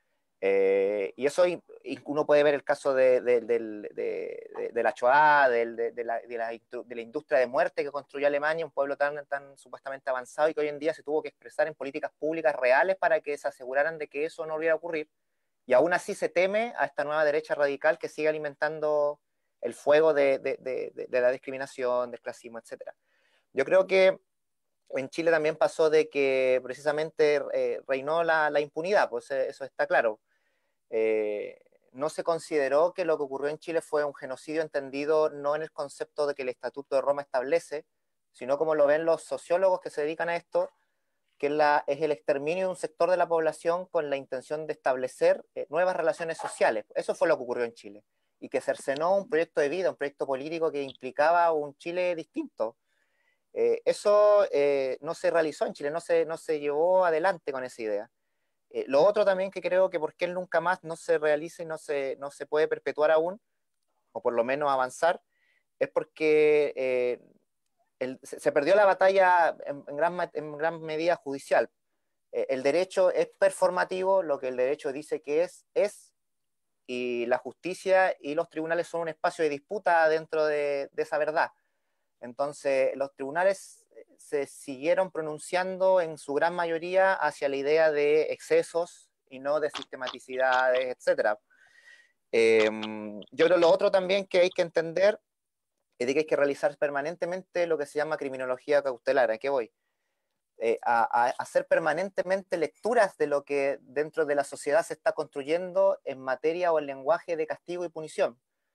Eh, y eso uno puede ver el caso de, de, de, de, de la Shoah, de, de, de, la, de, la, de la industria de muerte que construyó Alemania, un pueblo tan, tan supuestamente avanzado y que hoy en día se tuvo que expresar en políticas públicas reales para que se aseguraran de que eso no volviera a ocurrir. Y aún así se teme a esta nueva derecha radical que sigue alimentando el fuego de, de, de, de la discriminación, del clasismo, etcétera. Yo creo que en Chile también pasó de que precisamente eh, reinó la, la impunidad, pues eso está claro. Eh, no se consideró que lo que ocurrió en Chile fue un genocidio entendido no en el concepto de que el Estatuto de Roma establece, sino como lo ven los sociólogos que se dedican a esto, que es, la, es el exterminio de un sector de la población con la intención de establecer eh, nuevas relaciones sociales. Eso fue lo que ocurrió en Chile. Y que cercenó un proyecto de vida, un proyecto político que implicaba un Chile distinto. Eh, eso eh, no se realizó en Chile, no se, no se llevó adelante con esa idea. Eh, lo otro también que creo que por qué el nunca más no se realiza y no se, no se puede perpetuar aún, o por lo menos avanzar, es porque eh, el, se, se perdió la batalla en, en, gran, en gran medida judicial. Eh, el derecho es performativo, lo que el derecho dice que es, es, y la justicia y los tribunales son un espacio de disputa dentro de, de esa verdad. Entonces, los tribunales se siguieron pronunciando en su gran mayoría hacia la idea de excesos y no de sistematicidades, etcétera. Eh, yo creo lo otro también que hay que entender es de que hay que realizar permanentemente lo que se llama criminología cautelar. ¿A qué voy? Eh, a, a hacer permanentemente lecturas de lo que dentro de la sociedad se está construyendo en materia o en lenguaje de castigo y punición.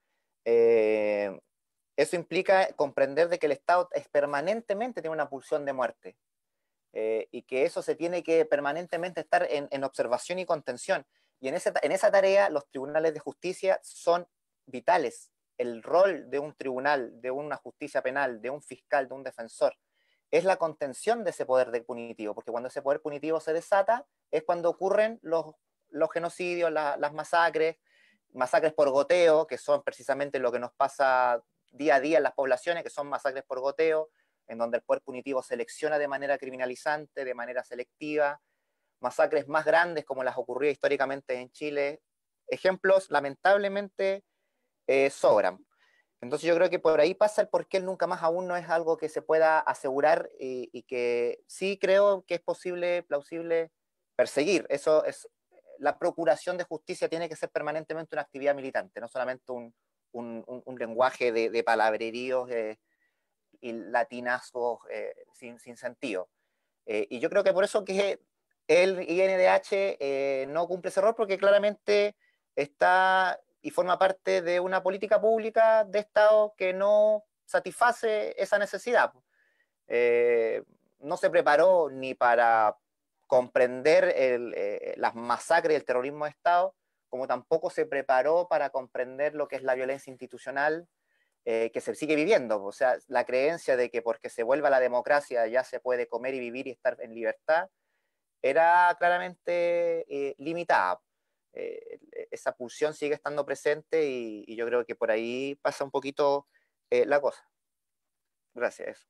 Eh, Eso implica comprender de que el Estado es permanentemente tiene una pulsión de muerte eh, y que eso se tiene que permanentemente estar en, en observación y contención. Y en, ese, en esa tarea los tribunales de justicia son vitales. El rol de un tribunal, de una justicia penal, de un fiscal, de un defensor, es la contención de ese poder de punitivo, porque cuando ese poder punitivo se desata es cuando ocurren los, los genocidios, la, las masacres, masacres por goteo, que son precisamente lo que nos pasa día a día en las poblaciones, que son masacres por goteo, en donde el poder punitivo selecciona de manera criminalizante, de manera selectiva, masacres más grandes como las ocurrió históricamente en Chile. Ejemplos, lamentablemente, eh, sobran. Entonces yo creo que por ahí pasa el por qué el nunca más aún no es algo que se pueda asegurar y, y que sí creo que es posible, plausible perseguir. Eso es, la procuración de justicia tiene que ser permanentemente una actividad militante, no solamente un, un, un, un lenguaje de, de palabreríos eh, y latinazgos eh, sin, sin sentido. Eh, y yo creo que por eso que el I N D H eh, no cumple ese rol, porque claramente está y forma parte de una política pública de Estado que no satisface esa necesidad. Eh, no se preparó ni para comprender el, eh, las masacres y el terrorismo de Estado, como tampoco se preparó para comprender lo que es la violencia institucional eh, que se sigue viviendo. O sea, la creencia de que porque se vuelva la democracia ya se puede comer y vivir y estar en libertad, era claramente eh, limitada. Eh, esa pulsión sigue estando presente y, y yo creo que por ahí pasa un poquito eh, la cosa. Gracias.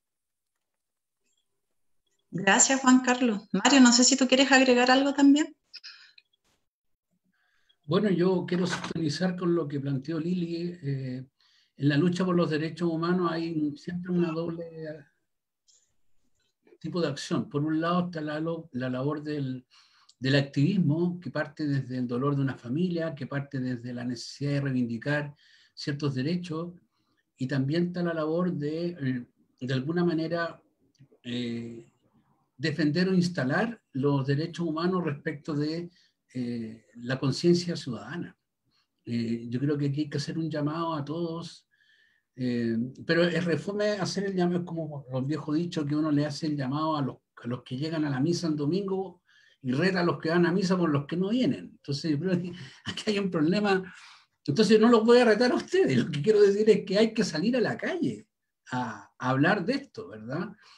Gracias, Juan Carlos. Mario, no sé si tú quieres agregar algo también. Bueno, yo quiero sintonizar con lo que planteó Lili. Eh, en la lucha por los derechos humanos hay siempre una doble tipo de acción. Por un lado está la, la labor del, del activismo, que parte desde el dolor de una familia, que parte desde la necesidad de reivindicar ciertos derechos, y también está la labor de, de alguna manera, eh, defender o instalar los derechos humanos respecto de eh, la conciencia ciudadana. Eh, yo creo que aquí hay que hacer un llamado a todos, eh, pero es reforma hacer el llamado, es como los viejos dichos que uno le hace el llamado a los, a los que llegan a la misa el domingo y reta a los que van a misa por los que no vienen. Entonces yo creo que aquí hay un problema. Entonces no los voy a retar a ustedes, lo que quiero decir es que hay que salir a la calle a, a hablar de esto, ¿verdad?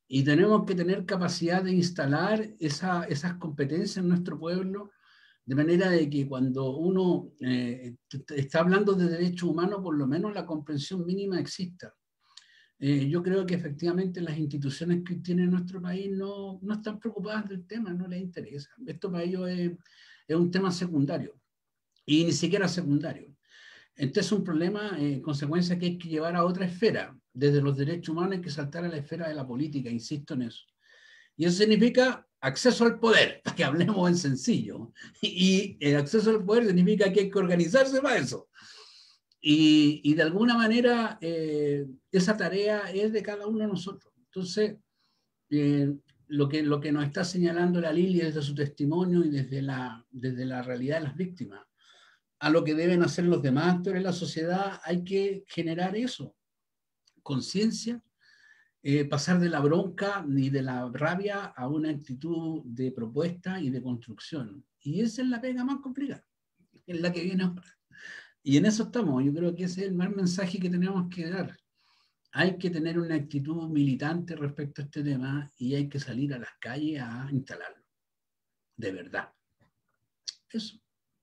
Y tenemos que tener capacidad de instalar esa, esas competencias en nuestro pueblo, de manera de que cuando uno eh, está hablando de derechos humanos, por lo menos la comprensión mínima exista. Eh, yo creo que efectivamente las instituciones que tiene nuestro país no, no están preocupadas del tema, no les interesa. Esto para ellos es, es un tema secundario, y ni siquiera secundario. Entonces es un problema, en eh, consecuencia, que hay que llevar a otra esfera. Desde los derechos humanos hay que saltar a la esfera de la política, insisto en eso. Y eso significa acceso al poder, para que hablemos en sencillo. Y, y el acceso al poder significa que hay que organizarse para eso. Y, y de alguna manera eh, esa tarea es de cada uno de nosotros. Entonces, eh, lo, que, lo que nos está señalando la Lili desde su testimonio y desde la, desde la realidad de las víctimas, a lo que deben hacer los demás actores de la sociedad, hay que generar eso, conciencia, eh, pasar de la bronca ni de la rabia a una actitud de propuesta y de construcción. Y esa es la pega más complicada, es la que viene ahora. Y en eso estamos. Yo creo que ese es el mal mensaje que tenemos que dar. Hay que tener una actitud militante respecto a este tema y hay que salir a las calles a instalarlo. De verdad. Eso.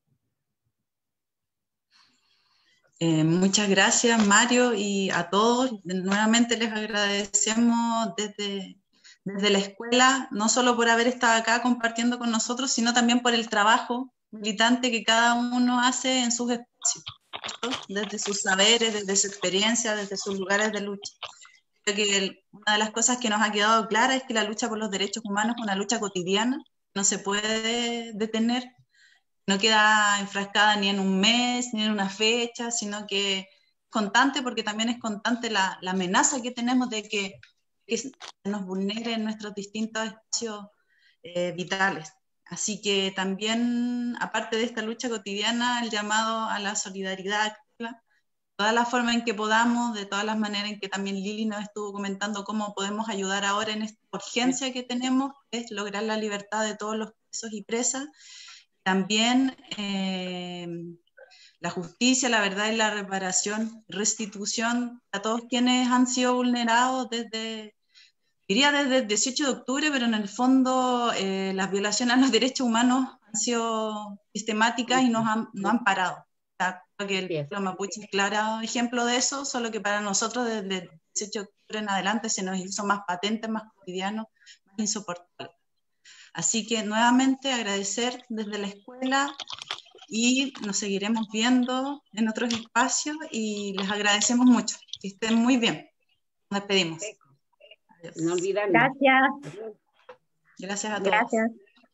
Eh, muchas gracias, Mario, y a todos. Nuevamente les agradecemos desde, desde la escuela, no solo por haber estado acá compartiendo con nosotros, sino también por el trabajo militante que cada uno hace en sus espacios, ¿cierto? Desde sus saberes, desde su experiencia, desde sus lugares de lucha. Creo que el, una de las cosas que nos ha quedado clara es que la lucha por los derechos humanos es una lucha cotidiana, no se puede detener, no queda enfrascada ni en un mes, ni en una fecha, sino que es constante, porque también es constante la, la amenaza que tenemos de que, que nos vulneren nuestros distintos espacios eh, vitales. Así que también, aparte de esta lucha cotidiana, el llamado a la solidaridad activa, todas las formas en que podamos, de todas las maneras en que también Lili nos estuvo comentando cómo podemos ayudar ahora en esta urgencia que tenemos, es lograr la libertad de todos los presos y presas. También eh, la justicia, la verdad y la reparación, restitución a todos quienes han sido vulnerados desde, diría desde el dieciocho de octubre, pero en el fondo eh, las violaciones a los derechos humanos han sido sistemáticas y nos han, nos han parado. O sea, creo que el pueblo mapuche es claro ejemplo de eso, solo que para nosotros desde el dieciocho de octubre en adelante se nos hizo más patente, más cotidiano, más insoportable. Así que nuevamente agradecer desde la escuela y nos seguiremos viendo en otros espacios y les agradecemos mucho. Que estén muy bien. Nos despedimos. Adiós. No olvidarnos. Gracias. Gracias a todos. Gracias.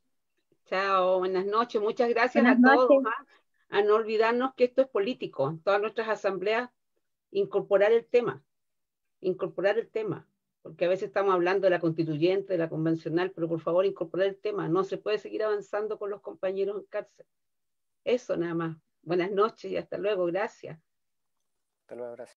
Chao, buenas noches. Muchas gracias buenas a noches. todos. ¿ah? A no olvidarnos que esto es político. En todas nuestras asambleas, incorporar el tema. Incorporar el tema. Porque a veces estamos hablando de la constituyente, de la convencional, pero por favor incorporar el tema. No se puede seguir avanzando con los compañeros en cárcel. Eso nada más. Buenas noches y hasta luego. Gracias. Hasta luego, gracias.